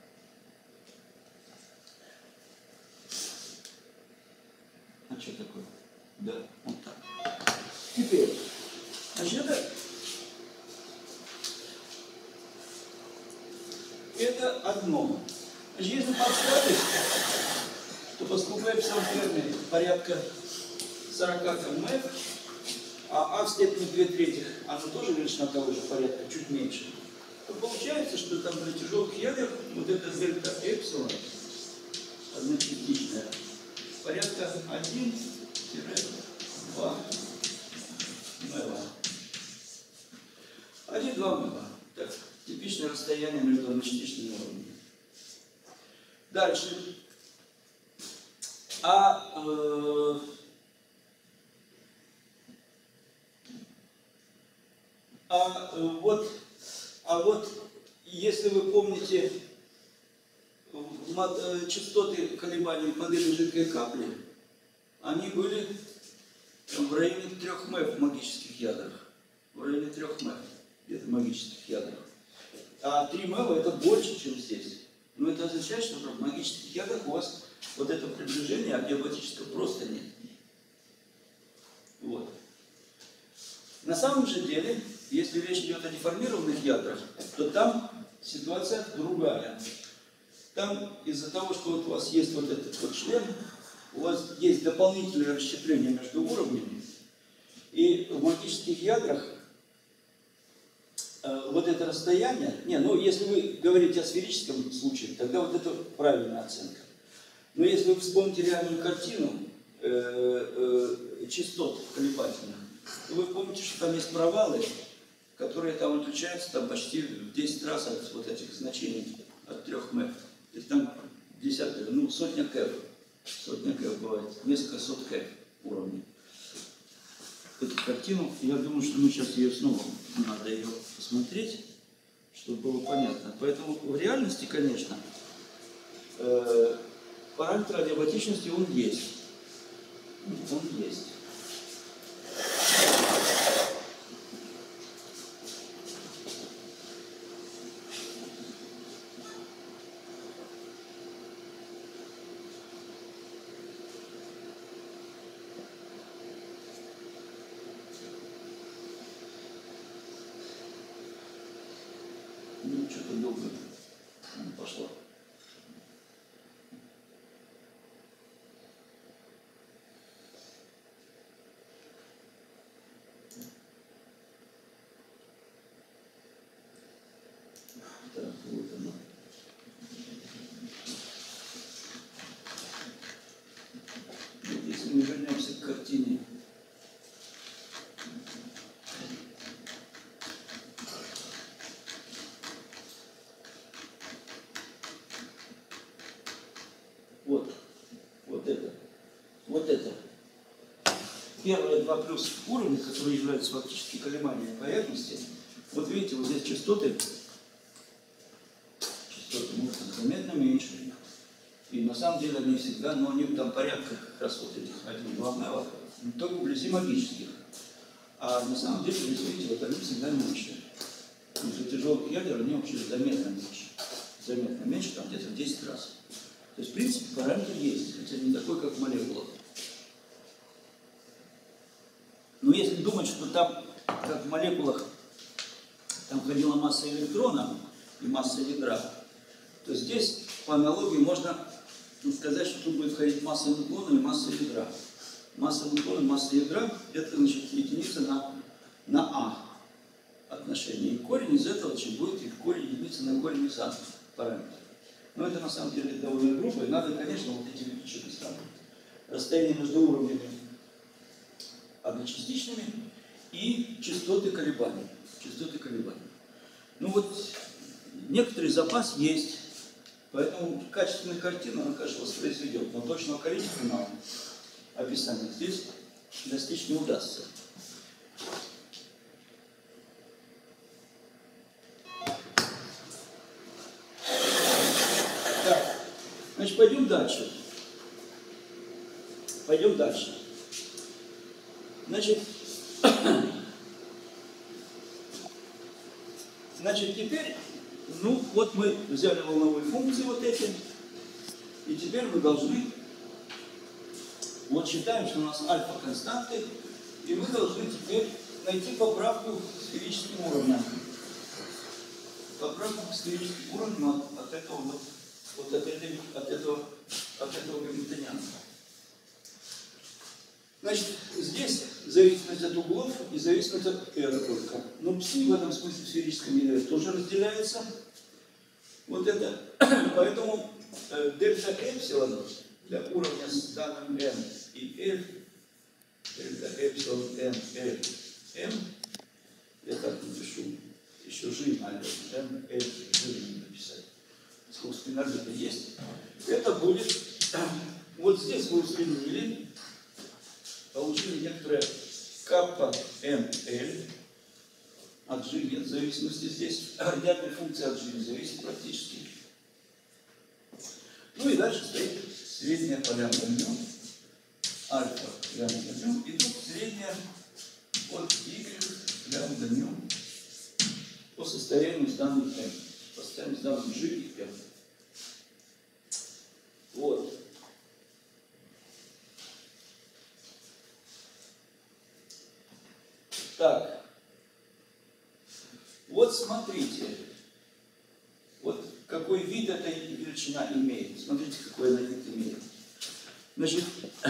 а что такое? Да, вот так. Теперь, значит, это, это одно. Значит, если подставить, то поскольку я писал термин порядка сорока км, а а в степени две трети, оно тоже величина того же порядка, чуть меньше, то получается, что там для тяжелых ядер вот эта дельта эпсилон, одночастичная, порядка один-два мэва. один-два мэва. Так, типичное расстояние между одночастичными уровнями. Дальше. А, э, а, э, вот, а вот, если вы помните мод, э, частоты колебаний модели жидкой капли, они были в районе трех мэв в магических ядрах. В районе трех мэв где-то в магических ядрах. А три мэва это больше, чем здесь. Но это означает, что в магических ядрах у вас вот это приближение адиабатического просто нет. Вот. На самом же деле, если речь идет о деформированных ядрах, то там ситуация другая. Там из-за того, что вот у вас есть вот этот вот член, у вас есть дополнительное расщепление между уровнями, и в магических ядрах э, вот это расстояние, не, ну если вы говорите о сферическом случае, тогда вот это правильная оценка. Но если вы вспомните реальную картину э, э, частот колебательных, то вы помните, что там есть провалы, которые там отличаются там, почти в десять раз от вот этих значений, от трех мэв. То есть там десятки, ну сотня кэв, сотня кэв бывает, несколько сот кэв уровней. Эту картину, я думаю, что мы сейчас ее снова, надо ее посмотреть, чтобы было понятно. Поэтому в реальности, конечно, э, параметр адиабатичности он есть. Он есть. Ну, что-то долго не пошло. Так, вот оно. Вот если мы вернемся к картине. Вот, вот это, вот это. Первые два плюс уровня, которые являются фактически колебаниями поверхности. Вот видите, вот здесь частоты, частоты могут заметно меньше. И на самом деле они всегда, но они там порядка как раз вот этих один-два мэва, только вблизи магических. А на самом деле, вы видите, вот они всегда меньше. Для тяжелых ядер они вообще заметно меньше. Заметно меньше, там где-то в десять раз. То есть, в принципе, параметр есть, хотя не такой, как в молекулах. Но если думать, что там, как в молекулах, там ходила масса электрона и масса ядра, то здесь, по аналогии, можно сказать, что тут будет ходить масса нуклона и масса ядра. Масса нуклона и масса ядра – это, значит, единица на, на А отношение. И корень из этого значит, будет и корень единицы на корень из А параметр. Но это на самом деле довольно грубо, и надо, конечно, вот эти величины сравнивать. Расстояние между уровнями одночастичными и частоты колебаний. Частоты колебаний. Ну вот, некоторый запас есть, поэтому качественную картину она, конечно, воспроизведет, но точного количественного описания здесь достичь не удастся. Так, значит, пойдем дальше. Пойдем дальше. Значит, значит, теперь, ну, вот мы взяли волновые функции вот эти, и теперь мы должны, вот считаем, что у нас альфа константы, и мы должны теперь найти поправку к сферическим уровням. Поправку к сферическим уровням от, от этого вот, вот от, этой, от этого, от этого гамильтониана. Значит, здесь зависимость от углов и зависимость от r только. Но пси в этом смысле в сферическом ядре тоже разделяется. Вот это. Поэтому э, дельта эпсилон для уровня с данным n и l, дельта эпсилон n, l, m, я так напишу, еще жим, а m, l, жим написать. Искусственный орбита есть. Это будет, вот здесь мы усреднили, получили некоторое каппа эн эл, от g нет зависимости здесь, радиальная функция от g не зависит практически. Ну и дальше стоит средняя по лямбда мю, альфа лямбда мю, и тут средняя от y лямбда мю по состоянию с данным m, по состоянию с данным g и m. Вот. Так, вот смотрите, вот какой вид эта величина имеет. Смотрите, какой она вид имеет. Значит,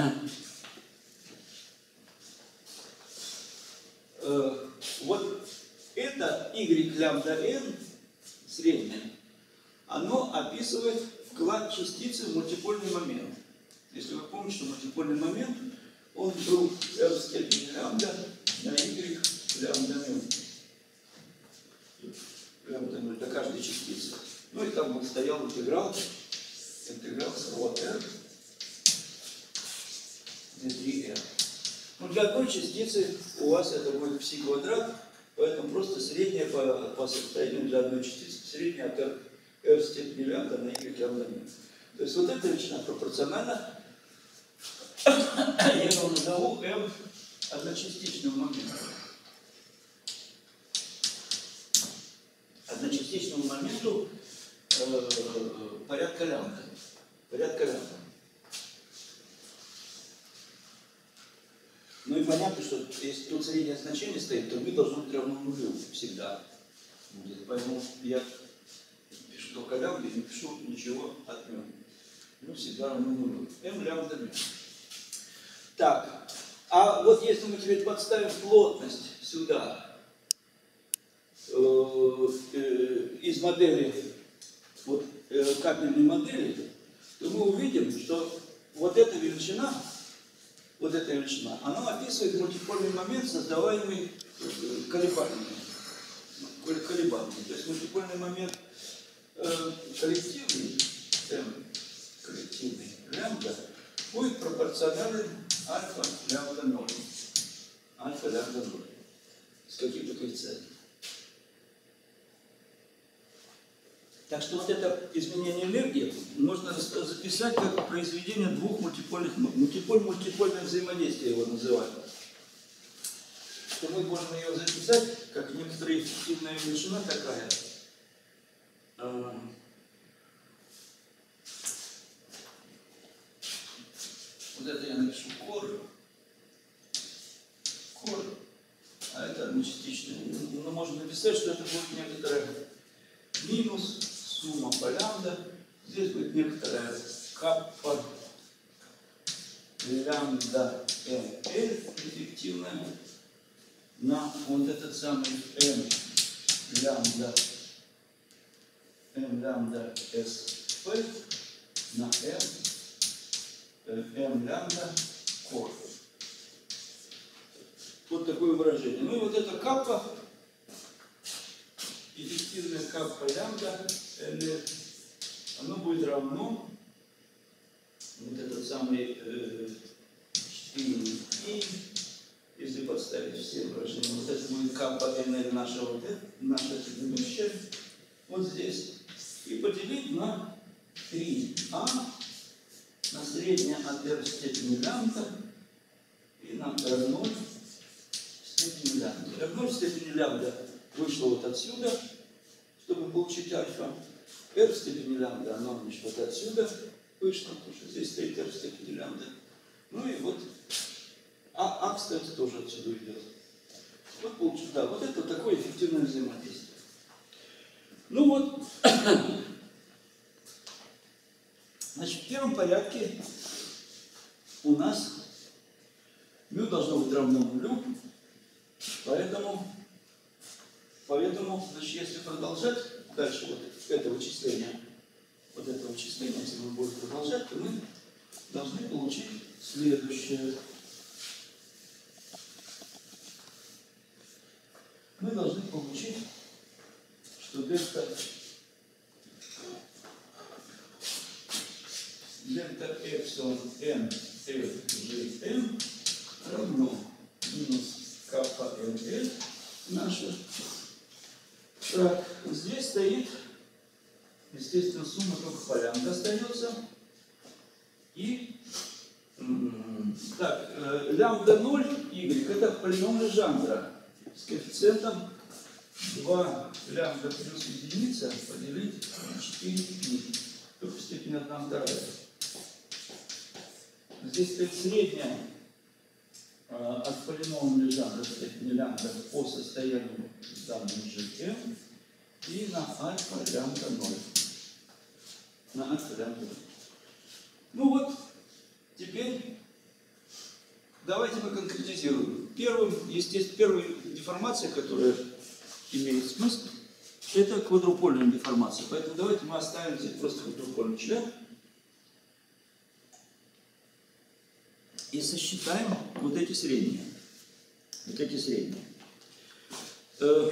э, вот это y лямбда n среднее, оно описывает вклад частицы в мультипольный момент. Если вы помните, что мультипольный момент, он был r в степени лямбда на y лямбда мю. Лямбда мю для каждой частицы. Ну и там вот стоял интеграл, интеграл от r на три r. Ну для одной частицы у вас это будет пси квадрат, поэтому просто средняя по, по состоянию для одной частицы, средняя от r, r в степени лямбда на y лямбда мю. То есть вот эта величина пропорциональна, я его назову m одночастичного момента. Одночастичному моменту э, порядка лямбда. Порядка лямбда. Ну и понятно, что если тут среднее значение стоит, то мы должны быть равно нулю всегда. Поэтому я пишу только лямбда и не пишу ничего от мю. Ну всегда равно нулю. m лямбда мю. Так, а вот если мы теперь подставим плотность сюда, э, э, из модели, вот э, капельной модели, то мы увидим, что вот эта величина, вот эта величина, она описывает мультипольный момент, создаваемый э, колебаниями. Колебаниями. То есть мультипольный момент э, коллективный, m, коллективный лямбда, будет пропорционален альфа лямбда ноль. Альфа лямбда ноль. С каким-то коэффициентом. Так что вот это изменение энергии можно записать как произведение двух мультипольных, мультиполь-мультипольное взаимодействие его называют. Что мы можем ее записать как некоторая эффективная величина такая. Вот это я напишу кор, кор, а это одночастичное. Ну, можно написать, что это будет некоторая минус сумма по лямбда. Здесь будет некоторая каппа лямбда эн эл эффективная на вот этот самый m лямбда, m лямбда sp на m m лямбда кор. Вот такое выражение. Ну и вот это каппа, эффективная каппа лямбда, оно будет равно вот этот самый э, четыре и, если подставить все выражения, вот это будет каппа эн нашего, вот это, наше предыдущее, вот здесь, и поделить на три а, на среднее от r в степени лямбда и на r ноль ноль в степени лямбда вышло вот отсюда, чтобы получить альфа. R в степени лямбда, оно значит, вот отсюда вышло, потому что здесь стоит R в степени лямбда. Ну и вот, а, а кстати, тоже отсюда идет. Вот получится, да, вот это такое эффективное взаимодействие. Ну вот, значит, в первом порядке у нас μ должно быть равно нулю, поэтому, поэтому, значит, если продолжать дальше вот это вычисление, вот это вычисление, если мы будем продолжать, то мы должны получить следующее. Мы должны получить, что дельта, дельта эпсилон n f g m равно минус капа nl наша. Так, здесь стоит, естественно, сумма только по лямбда остается. И так, э, лямбда ноль y это полином Лежандра с коэффициентом два лямбда плюс единица поделить на четыре пи, только в степени одна вторая. Здесь стоит средняя э, от полинома Лежандра в степени лямбда по состоянию данных gm и на альфа лямбда ноль. На альфа лямбда ноль. Ну вот, теперь давайте мы конкретизируем. Первым, естественно, первая деформация, которая имеет смысл, это квадрупольная деформация. Поэтому давайте мы оставим здесь просто квадрупольный член и сосчитаем вот эти средние. Вот эти средние. Э,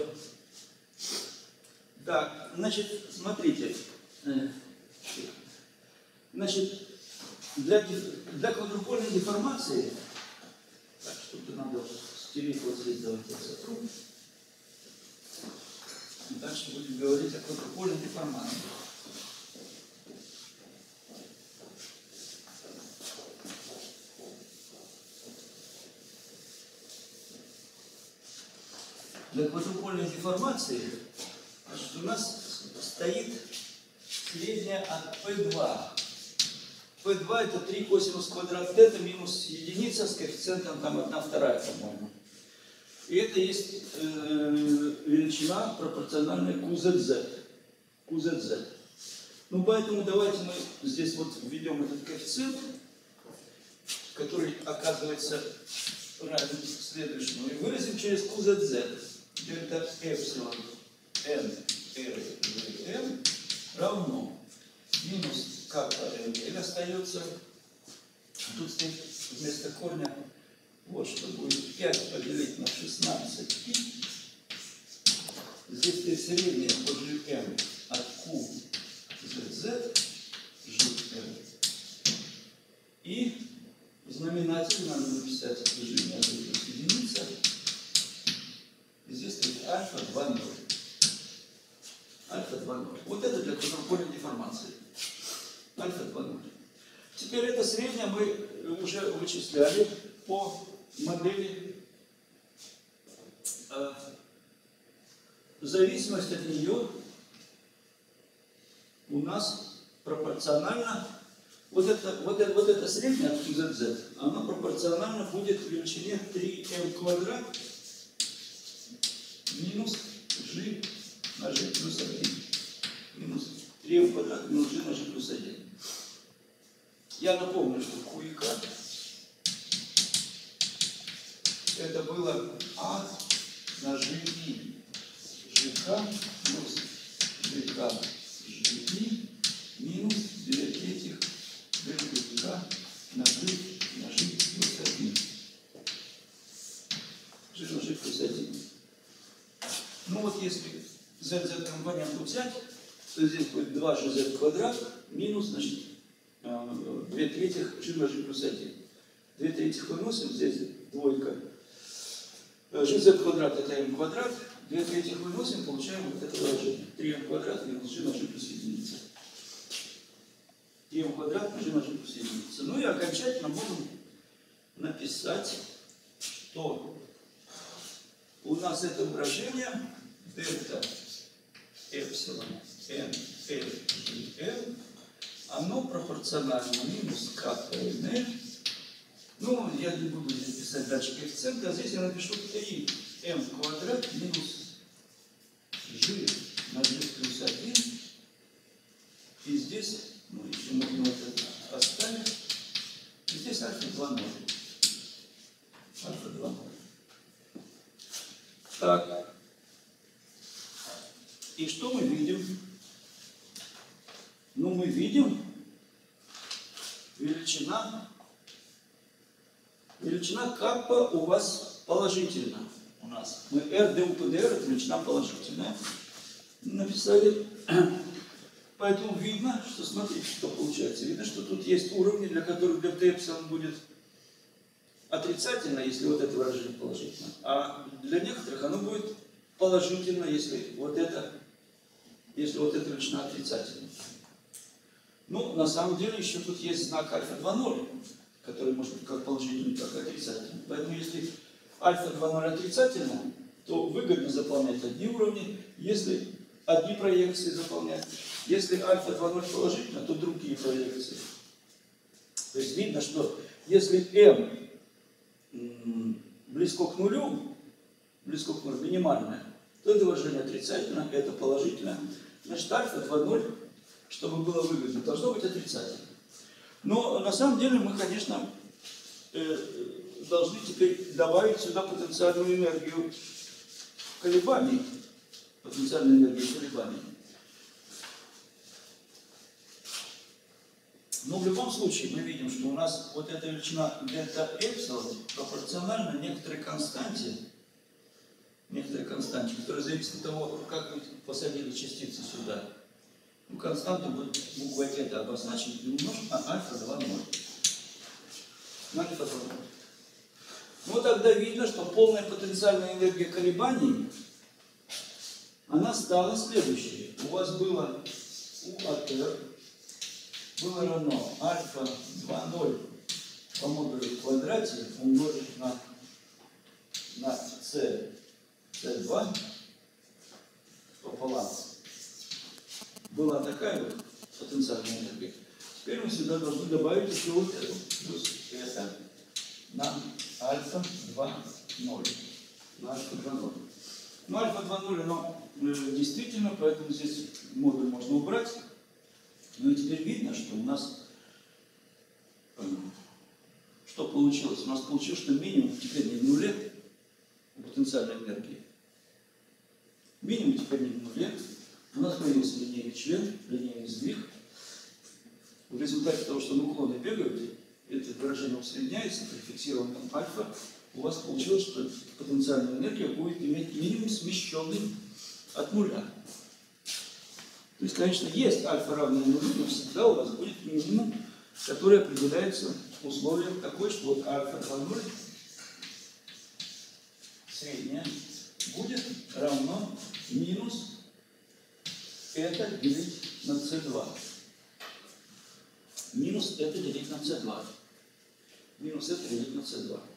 так, значит, смотрите. Э, значит, для, для квадрупольной деформации, так, что-то надо стереть вот здесь, давайте я сотру. Дальше будем говорить о квадрупольной деформации. Для квадрупольной деформации, значит, у нас стоит средняя от пэ два. пэ два это три косинус квадрат тета минус единица с коэффициентом там одна вторая, по-моему. И это есть э, величина пропорциональная кью-зет-зет. кью-зет-зет. Ну, поэтому давайте мы здесь вот введем этот коэффициент, который оказывается равен следующему, и выразим через кью-зет-зет. Дельта эпсилон n r m равно минус капа nl остается. Тут стоит вместо корня вот что будет пять поделить на шестнадцать пи. Здесь стоит среднее по gm от qzz gm. И в знаменателе надо написать движение плюс единица. И здесь стоит альфа два ноль. Альфа два ноль. Вот это для квадрупольной деформации. Альфа два ноль. Теперь это среднее мы уже вычисляли по модели. Э, зависимость от нее у нас пропорционально. Вот это, вот это, вот это среднее от кью-зет-зет, оно пропорционально будет величине три эм квадрат минус g на g плюс один. Минус три эм квадрат минус g на g плюс один. Я напомню, что q и k это было а на gi. gk плюс gk gi минус две третьих дельта на g на g плюс один. G на g плюс один. Ну вот если zz компоненту взять, то здесь будет два же z квадрат минус, значит, две третьих g на g плюс один. две третьих выносим, здесь двойка. gz квадрат это m квадрат, две третьих выносим, получаем вот это выражение. три эм квадрат минус g на g плюс единица. три эм квадрат на g на g плюс единица. Ну и окончательно можем написать, что у нас это выражение дельта эпсилон эн эл и эл, оно пропорционально минус к эн эл. Ну, я не буду здесь писать дальше коэффициенты, а здесь я напишу три эм квадрат минус g на g плюс один. И здесь, ну, еще можно вот это оставить. И здесь альфа два ноль. Альфа два ноль. Так. И что мы видим? Ну, мы видим величина, величина каппа у вас положительна. У нас. Мы R, D, U, P, D, R, это величина положительная. Написали. Поэтому видно, что, смотрите, что получается. Видно, что тут есть уровни, для которых дельта эпсилон будет отрицательно, если вот это выражение положительно. А для некоторых оно будет положительно, если вот это, если вот эта величина отрицательна. Ну, на самом деле, еще тут есть знак альфа два ноль, который может быть как положительный, так и отрицательный. Поэтому, если альфа два ноль отрицательно, то выгодно заполнять одни уровни, если одни проекции заполнять. Если альфа два ноль положительно, то другие проекции. То есть видно, что если m близко к нулю, близко к нулю, минимальное, то это выражение отрицательно, это положительно. Значит, альфа два ноль, чтобы было выгодно, должно быть отрицательно. Но на самом деле мы, конечно, должны теперь добавить сюда потенциальную энергию колебаний. Потенциальную энергию колебаний. Но в любом случае мы видим, что у нас вот эта величина дельта эпсилон пропорциональна некоторой константе, некоторой константе, которая зависит от того, как вы посадили частицы сюда. Ну, константу будет буквой это обозначить и умножить на альфа два ноль. На альфа два ноль. Ну, тогда видно, что полная потенциальная энергия колебаний, она стала следующей. У вас было U от R было равно альфа два ноль по модулю в квадрате умножить на, на c, c два пополам. Была такая вот потенциальная энергия. Теперь мы сюда должны добавить еще вот эту. Плюс это на альфа два ноль. На альфа два ноль. Ну, альфа два ноль, оно э, действительно, поэтому здесь модуль можно убрать. Ну и теперь видно, что у нас, э, что получилось? У нас получилось, что минимум теперь не в нуле потенциальной энергии. Минимум теперь не в нуле. У нас появился линейный член, линейный сдвиг. В результате того, что нуклоны бегают, это выражение усредняется при фиксированном альфа, у вас получилось, что потенциальная энергия будет иметь минимум смещенный от нуля. То есть, конечно, есть альфа равное нулю, но всегда у вас будет минимум, который определяется условием такой, что вот альфа два ноль среднее будет равно минус это делить на c два. Минус это делить на c два. Минус это делить на c два.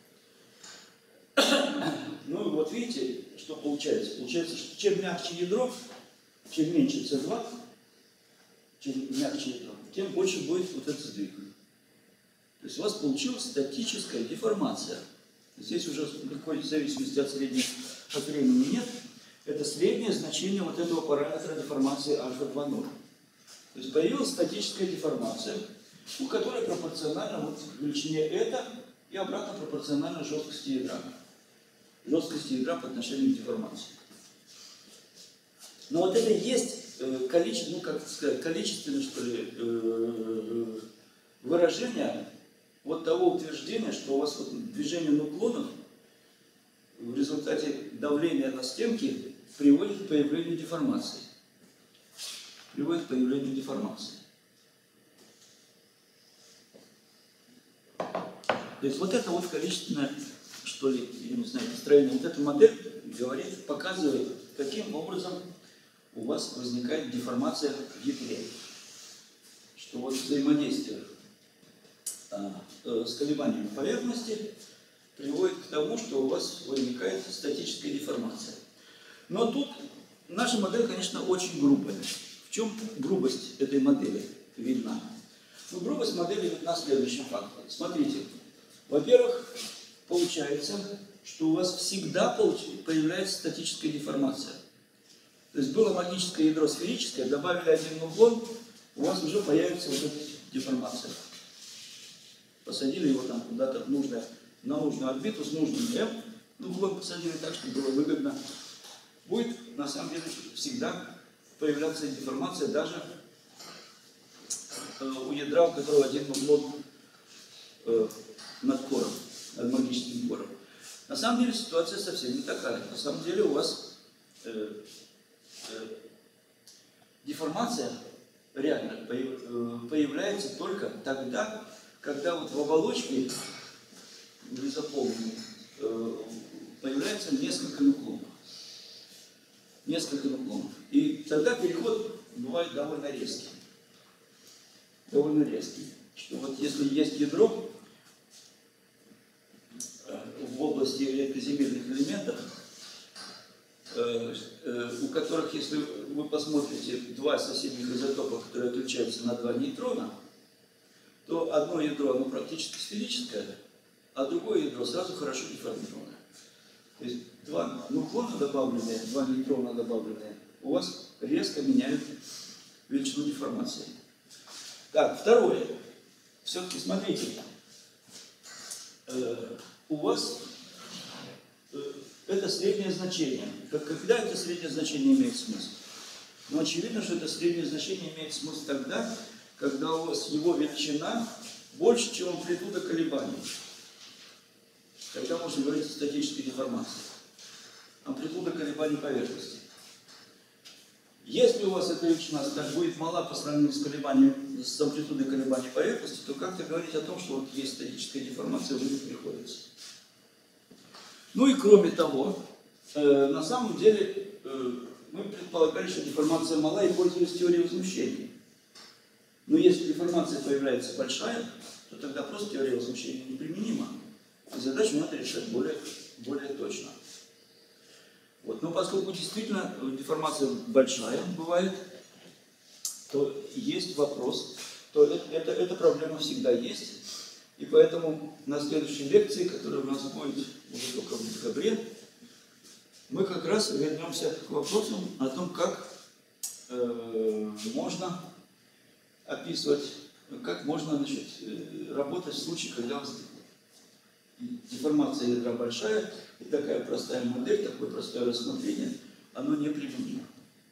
Ну и вот видите, что получается. Получается, что чем мягче ядро, чем меньше c два, чем мягче ядро, тем больше будет вот этот сдвиг. То есть у вас получилась статическая деформация. Здесь уже никакой зависимости от среднего от времени нет. Это среднее значение вот этого параметра деформации альфа два ноль. То есть появилась статическая деформация, у которой пропорциональна вот величине это и обратно пропорциональна жесткости ядра. Жесткости ядра по отношению к деформации. Но вот это есть э, количество, ну как сказать, количественное, что ли, э, выражение вот того утверждения, что у вас вот движение нуклонов в результате давления на стенки приводит к появлению деформации. Приводит к появлению деформации. То есть вот это вот количественное, что ли, я не знаю, построение. Вот эта модель говорит, показывает, каким образом у вас возникает деформация в ядре. Что вот взаимодействие а, э, с колебаниями поверхности приводит к тому, что у вас возникает статическая деформация. Но тут наша модель, конечно, очень грубая. В чем грубость этой модели видна? Ну, грубость модели видна следующим фактом. Смотрите, во-первых, получается, что у вас всегда появляется статическая деформация. То есть было магнитическое ядро сферическое, добавили один углом, у вас уже появится вот эта деформация. Посадили его там куда-то в нужное, на нужную орбиту с нужным m, углом посадили так, чтобы было выгодно. Будет на самом деле всегда появляться деформация даже э, у ядра, у которого один углом э, над кором, над магнитическим кором. На самом деле ситуация совсем не такая. На самом деле у вас э, э, деформация реально появляется только тогда, когда вот в оболочке заполненной э, появляется несколько наклонов. Несколько наклонов. И тогда переход бывает довольно резкий. Довольно резкий. Что вот если есть ядро э, в области редкоземельных элементов, э, э, у которых, если вы посмотрите два соседних изотопа, которые отличаются на два нейтрона, то одно ядро, оно практически сферическое, а другое ядро сразу хорошо деформированное. То есть два нуклона добавленные, два нейтрона добавленные, у вас резко меняют величину деформации. Так, второе. Все-таки смотрите, э, у вас э, это среднее значение. Как, когда это среднее значение имеет смысл? Но очевидно, что это среднее значение имеет смысл тогда, когда у вас его величина больше, чем амплитуда колебаний. Тогда можно говорить о статической деформации. Амплитуда колебаний поверхности. Если у вас эта величина так будет мала по сравнению с колебанием, с амплитудой колебаний поверхности, то как-то говорить о том, что вот есть статическая деформация, уже не приходится. Ну и кроме того, э, на самом деле э, мы предполагали, что деформация мала и пользовались теорией возмущения. Но если деформация появляется большая, то тогда просто теория возмущения неприменима. И задачу надо решать более, более точно. Вот. Но поскольку действительно деформация большая бывает, то есть вопрос, то это, это, эта проблема всегда есть. И поэтому на следующей лекции, которая у нас будет уже только в декабре, мы как раз вернемся к вопросу о том, как э, можно описывать, как можно, значит, работать в случае, когда деформация ядра большая, и такая простая модель, такое простое рассмотрение, оно неприменимо.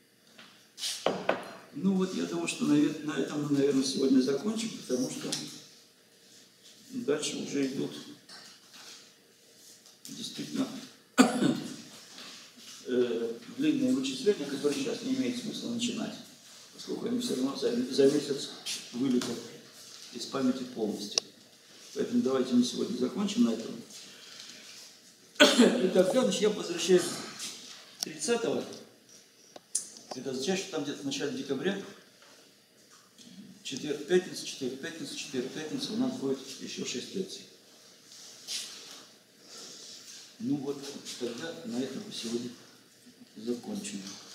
Ну вот, я думаю, что на этом мы, наверное, сегодня закончим, потому что дальше уже идут действительно длинные вычисления, которые сейчас не имеет смысла начинать, поскольку они все равно за, за месяц вылетят из памяти полностью. Поэтому давайте мы сегодня закончим на этом. И тогда, значит, я возвращаюсь тридцатого. Это означает, что там где-то в начале декабря, четверг, пятница, четверг, пятница, четверг, пятница, у нас будет еще шесть лекций. Ну вот, тогда на этом мы сегодня закончим.